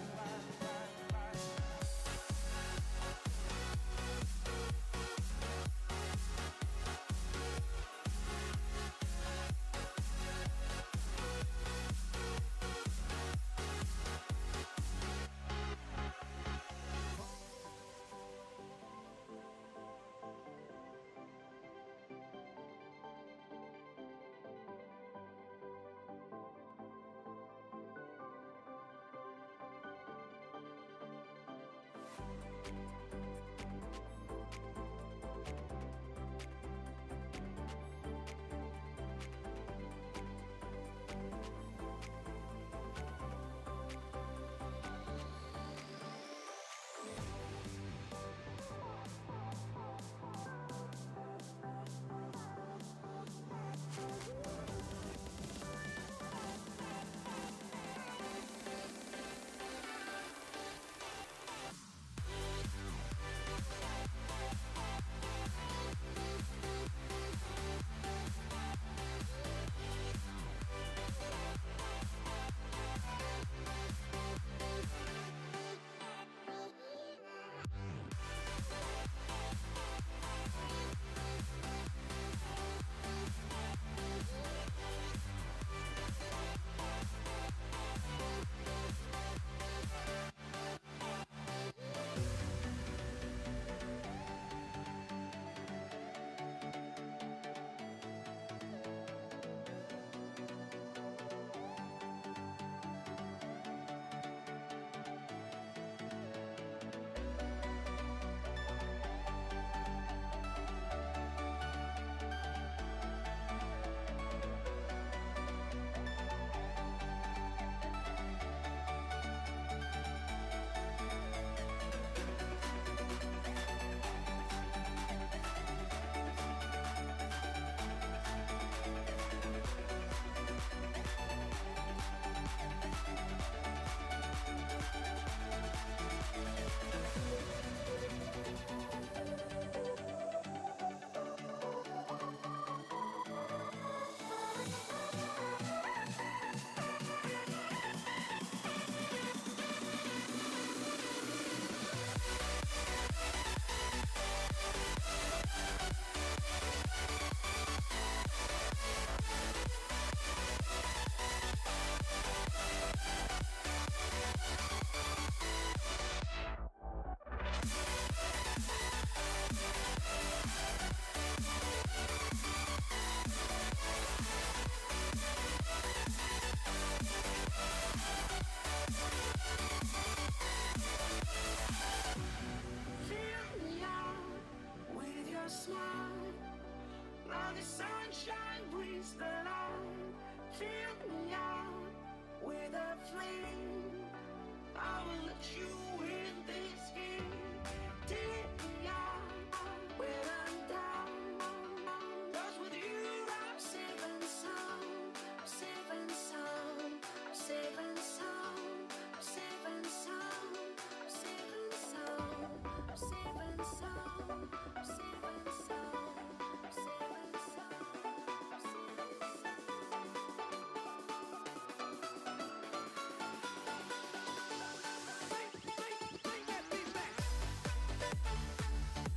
the sunshine brings the light. Fill me out with a flame. I will let you in this game. Take me out when I'm down. 'Cause with you I'm safe and sound. Safe and sound. Safe and sound. Safe and sound. Safe and sound. Safe and sound. Safe and sound. Safe and sound. Bring that beat back.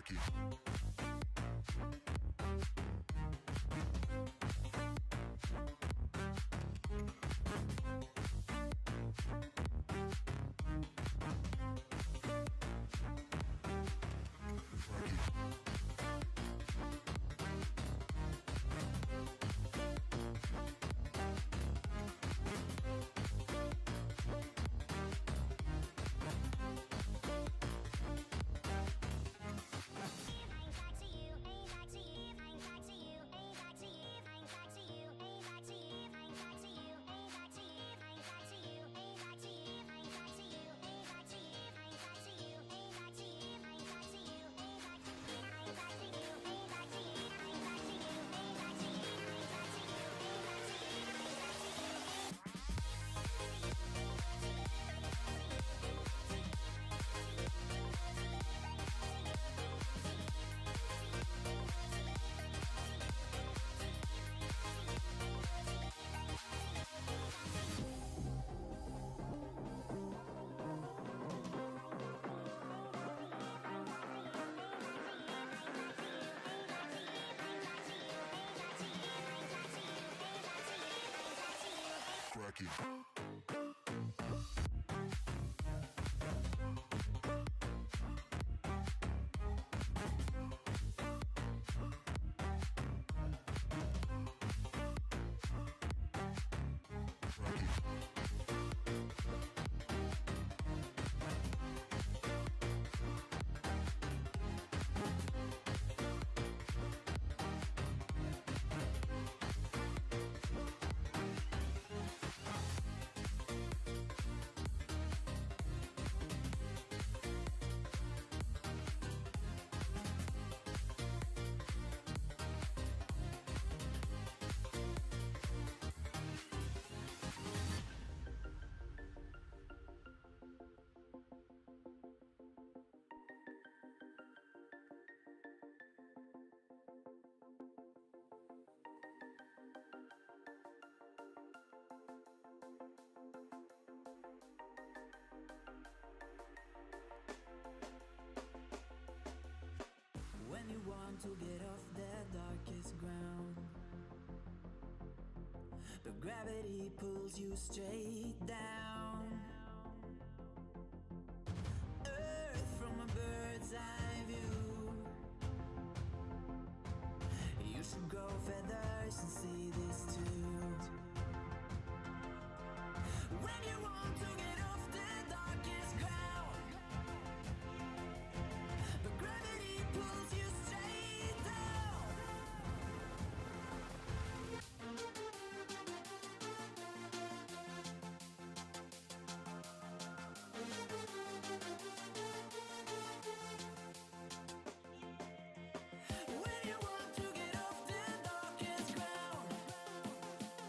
Cracky. Cracky. When you want to get off the darkest ground, but gravity pulls you straight down. Earth from a bird's eye view. You should grow feathers and see this too. When you want to get off the darkest ground, but gravity pulls you straight down. When you want to get off the darkest ground,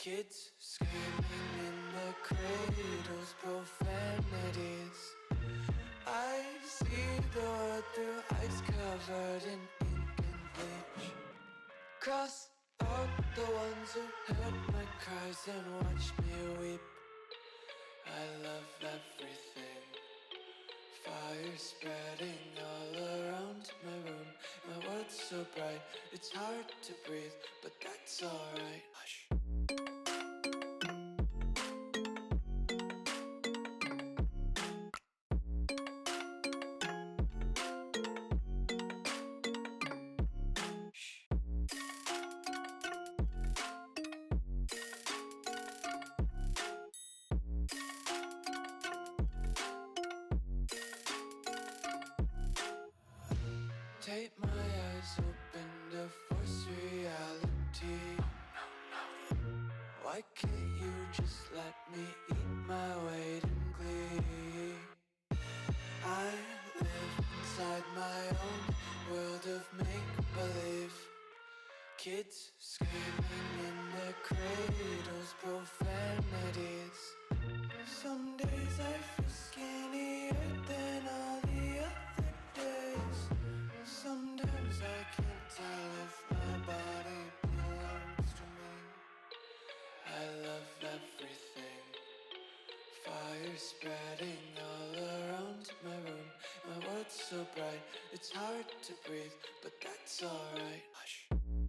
Kids screaming in the cradles, profanities. I see the world through ice covered in ink and bleach. Cross out the ones who heard my cries and watched me weep. I love everything. Fire spreading all around my room. My world's so bright, it's hard to breathe, but that's alright. Hush. Take my eyes open to force reality. Why can't you just let me eat my weight in glee? I live inside my own world of make-believe. Kids screaming in their cradles, profanities. Some days I feel skinnier than all the other days. Sometimes I can't tell if my body belongs to me. I love everything. Fire spreading all around my room. My world's so bright, it's hard to breathe, but that's alright. Hush.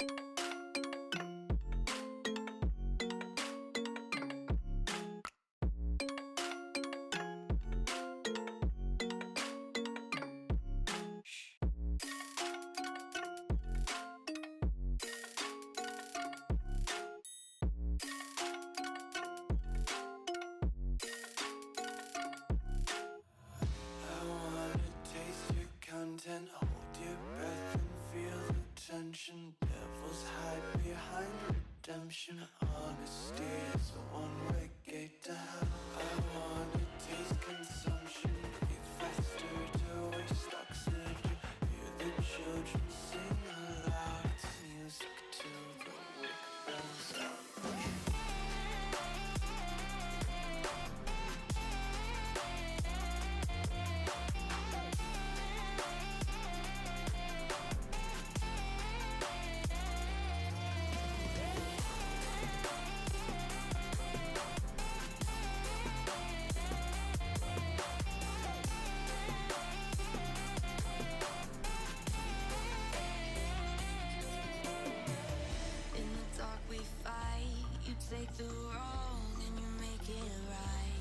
I wanna taste your content, hold your breath and feel the tension. Devils hide behind redemption. Honesty is a one-way gate to hell. I wanna taste consumption, breathe faster to waste oxygen. Hear the children sing aloud. It's music till the wick burns out. In the dark we fight. You take the wrong and you make it right.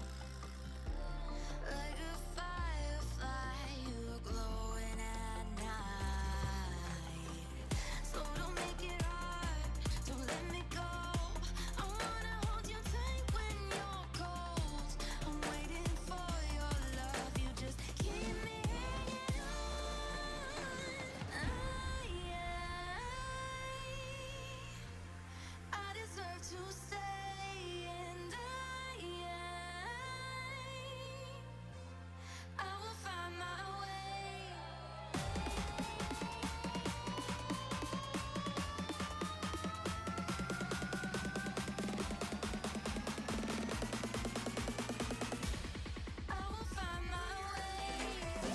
Like a firefly, you're glowing at night. So don't make it hard, don't let me go. I wanna hold you tight when you're cold. I'm waiting for your love, you just keep me hanging on. I deserve to stay, and I will find my way. I will find my way.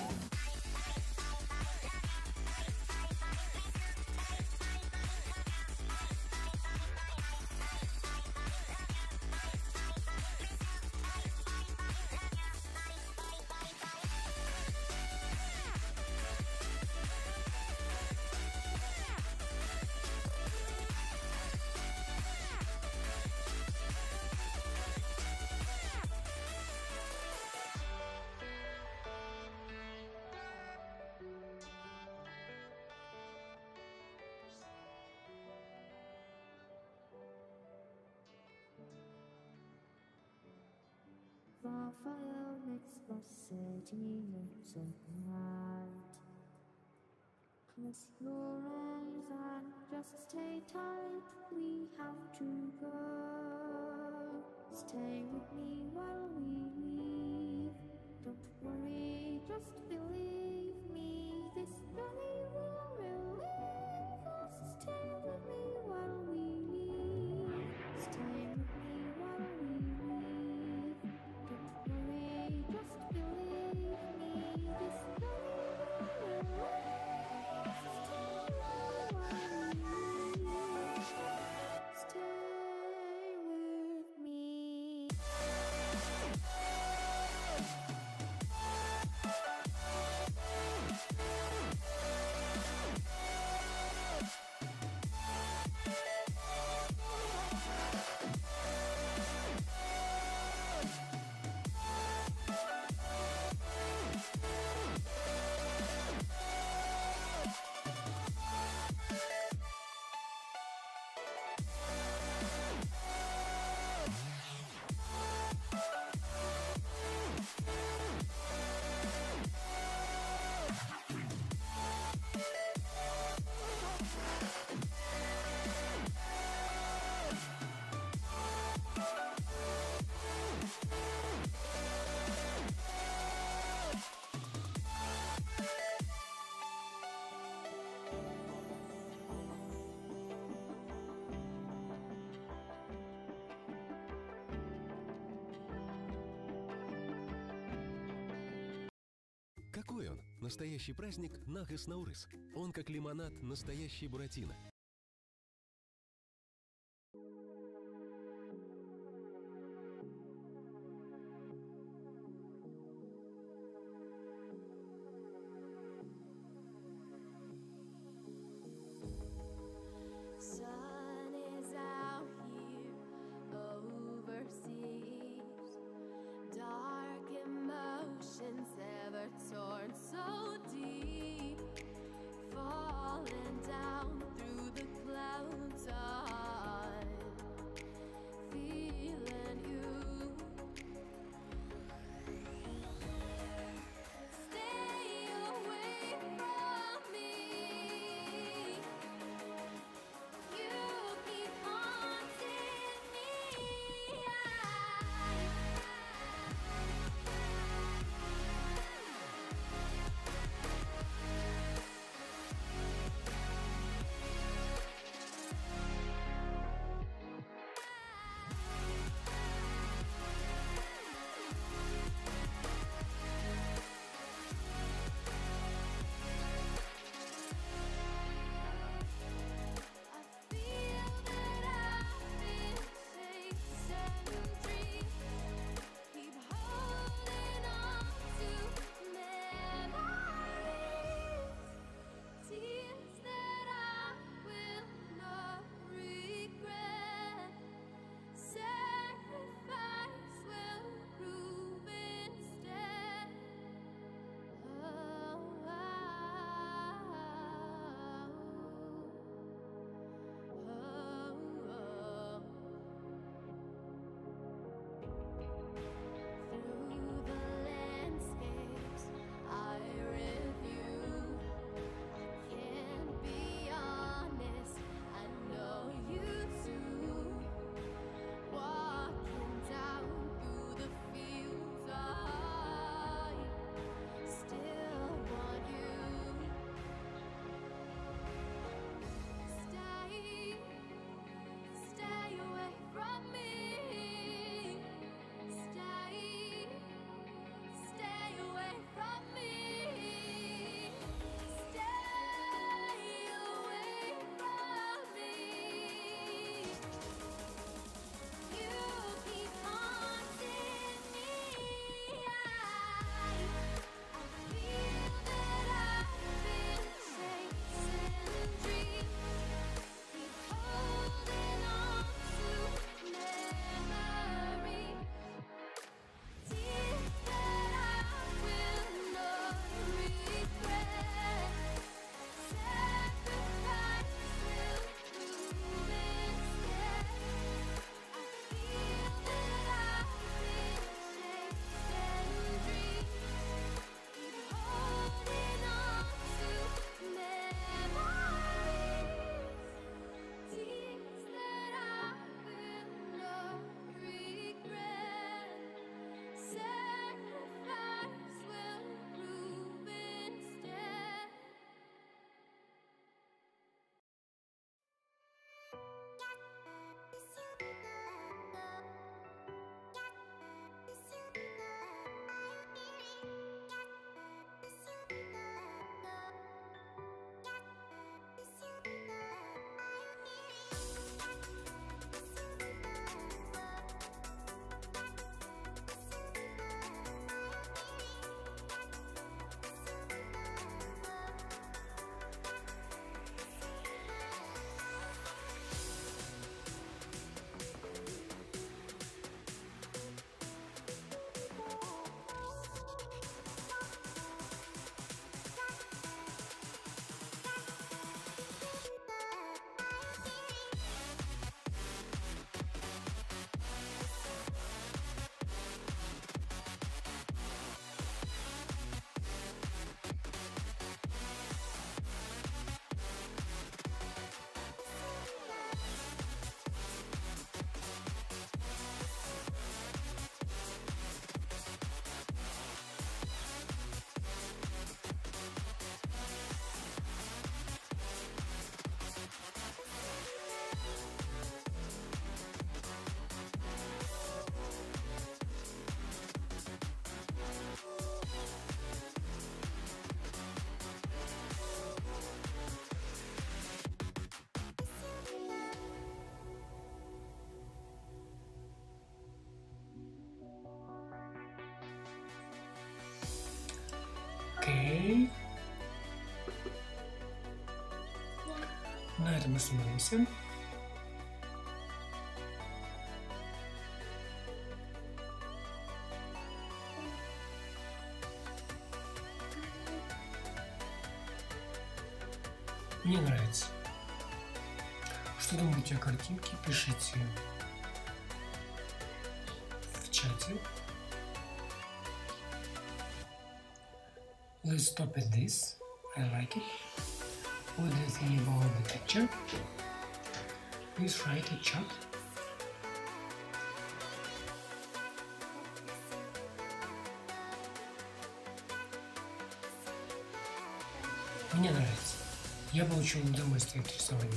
Fire makes the city look so bright. Close your eyes and just stay tight. We have to go. Stay with me while we leave. Don't worry, just believe me. This journey will relieve us. Stay with me while we leave. Stay настоящий праздник Нагас Наурыз. Он как лимонад, настоящий Буратино. Sun is out here overseas. Dark emotions ever torn so deep, falling down through На этом остановимся. Мне нравится. Что думаете о картинке? Пишите в чате. Let's stop at this. I like it. What do you think about the picture? Please write a chat. Мне нравится. Я получил удовольствие от рисования.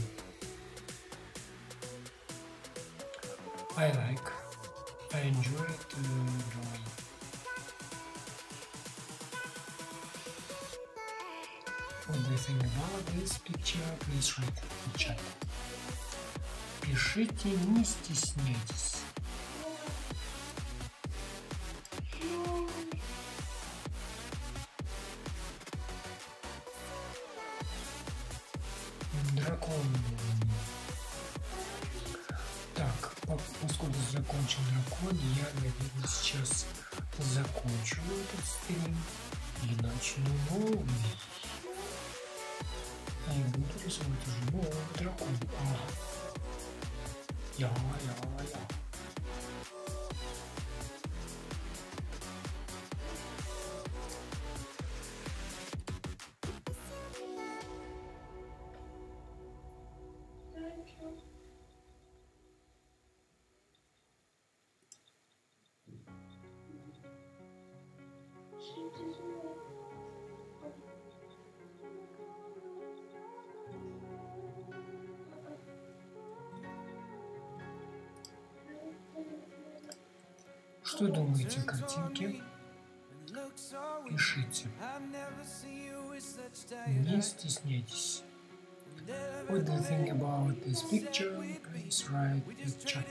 I like. I enjoy drawing. What do you think about this picture? Please write in the chat. Пишите, не стесняйтесь. Дракон. Так, поскольку закончил дракон, я, наверное, сейчас закончу этот стрим и начну новый. И буду рисовать уже нового дракона. Я. Что думаете о картинке? Пишите. Не стесняйтесь. What do you think about this picture? Please write in the chat.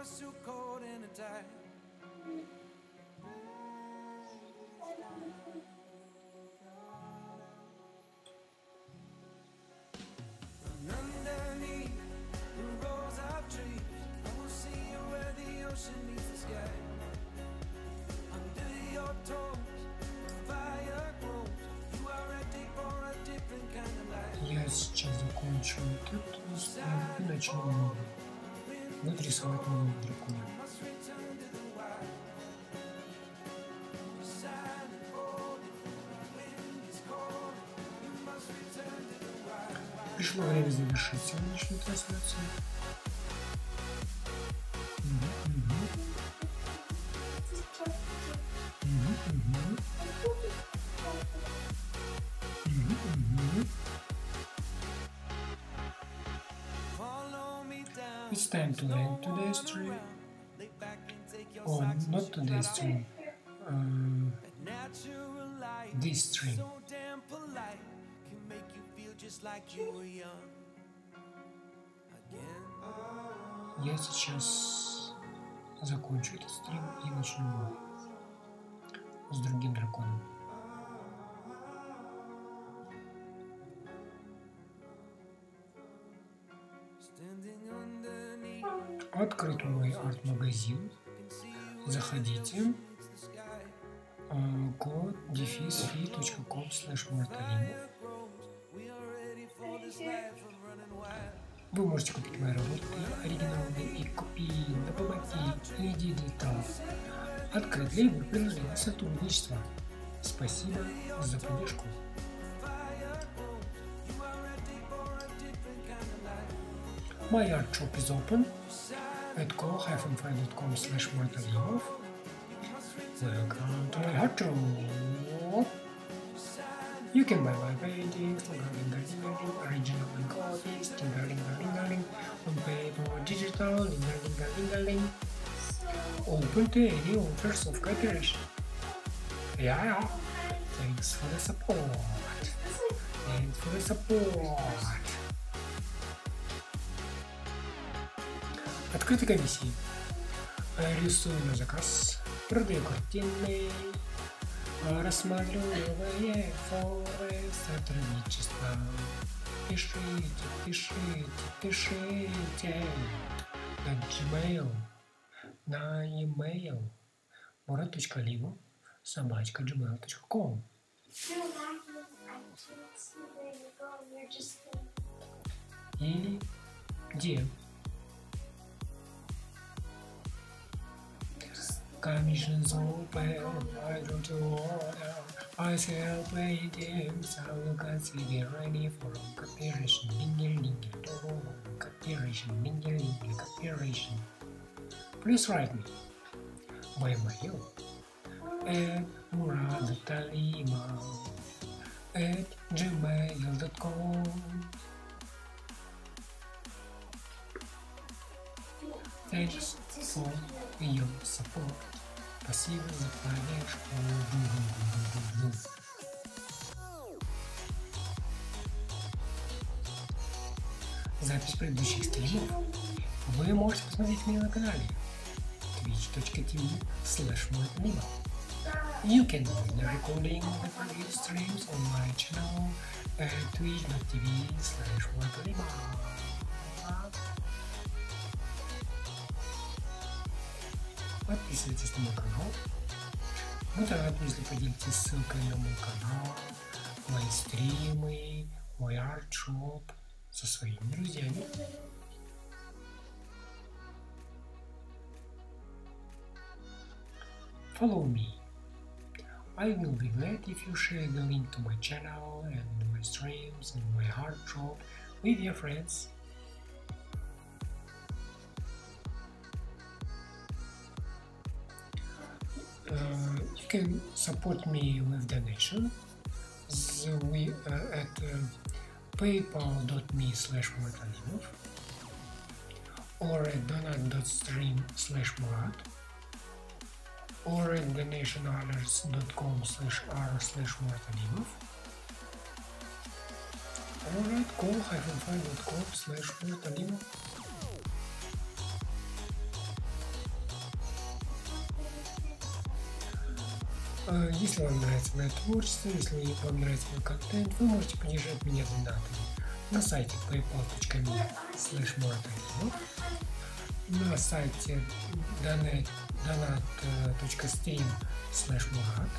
Я сейчас закончу этот и начну новый. Буду рисовать новый дракон. Пришло время завершить сегодняшнюю трансляцию. It's time to end today's stream. Or not today's stream. This stream. Я сейчас закончу этот стрим и начну новый с другим драконом. Открыт мой арт-магазин. Заходите. Код defisfi.com/martalinov. Вы можете купить мои работы оригинальные и копии, допомоги и диджитал. Открыт лейбл приложения сотрудничества. Спасибо за поддержку. My art shop is open at co-fi.com/martalinov. Welcome to my art shop. You can buy my paintings, original and copies, on paper or digital, open to any offers of cooperation. Yeah, thanks for the support. Открыты комиссии. Рисую на заказ, продаю картины, рассматриваю новые формы сотрудничества. пишите на Gmail, на email murat.limov@gmail.com. Или где? Commissions open, I don't order. I sell paintings, I will consider ready for cooperation. Cooperation. Please write me by mail at murat.limov@gmail.com. Thanks for your support. Спасибо за поддержку. Запись предыдущих стримов вы можете посмотреть меня на канале twitch.tv/muratlimov. You can find the recording of the previous streams on my channel at twitch.tv/muratlimov. Подписывайтесь на мой канал. Буду рад, если поделитесь ссылкой на мой канал, мои стримы, мой арт-шоп со своими друзьями. Follow me. I will be glad if you share the link to my channel and my streams and my art shop with your friends. You can support me with donation at paypal.me/muratlimov or at donate.stream/murat or at donationalers.com/r/muratlimov or at call-fi.com/muratlimov. Если вам нравится мое творчество, если вам нравится мой контент, вы можете поддержать меня донатами на сайте paypal.me/muratlimov, на сайте donate.stream/murat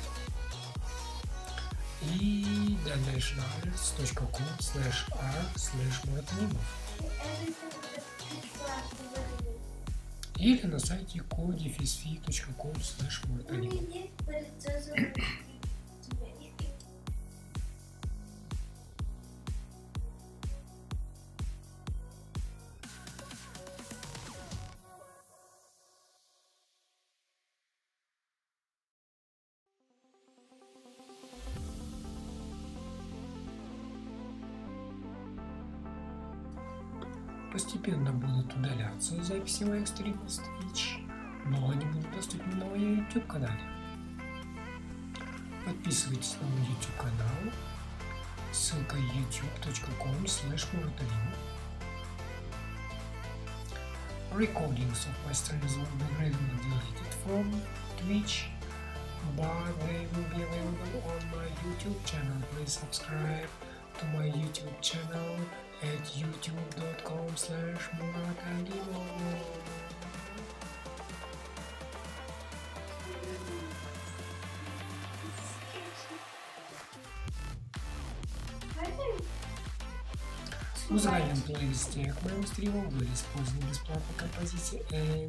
и donationalers.com/r/muratlimov. Или на сайте kodefisfi.com/muratlimov. Постепенно будут удаляться записи моих стримов с Twitch, но они будут доступны на моем YouTube канале. Подписывайтесь на мой YouTube канал, ссылка youtube.com/muratlimov. Recordings of my streams will be gradually deleted from Twitch, but they will be available on my YouTube channel. Please subscribe to my YouTube channel at youtube.com/muratlimov. В музыкальном плейлисте к моим стримам были использованы бесплатные композиции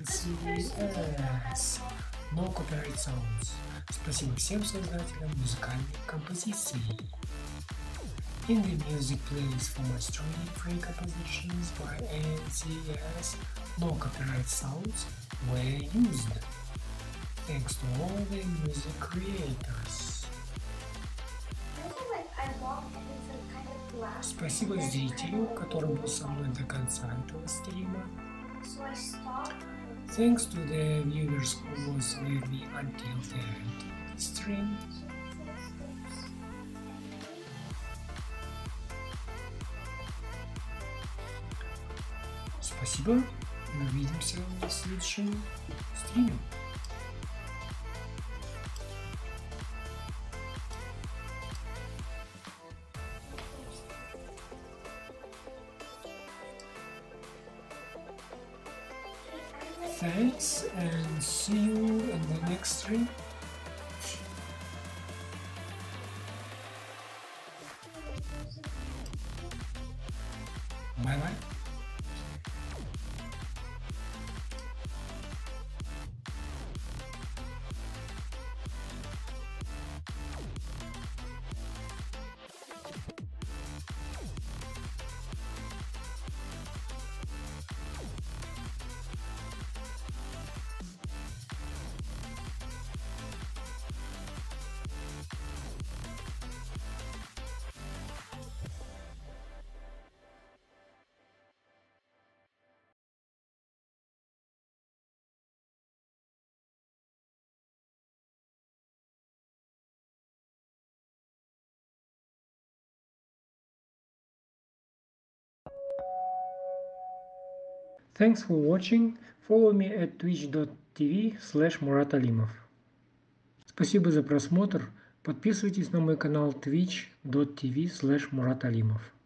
NCS No Copyright Sounds. Спасибо всем создателям музыкальных композиций. In the music playlist for my stream, free compositions by NCS No Copyright Sounds were used. Thanks to all the music creators. Спасибо зрителю, который был со мной до конца этого стрима. Thanks to the viewers who was with me until the end of the stream. Спасибо. Мы увидимся в следующем стриме. Thanks and see you in the next stream. Bye bye. Thanks for watching. Follow me at twitch.tv/MuratAlimov. Спасибо за просмотр. Подписывайтесь на мой канал twitch.tv/MuratAlimov.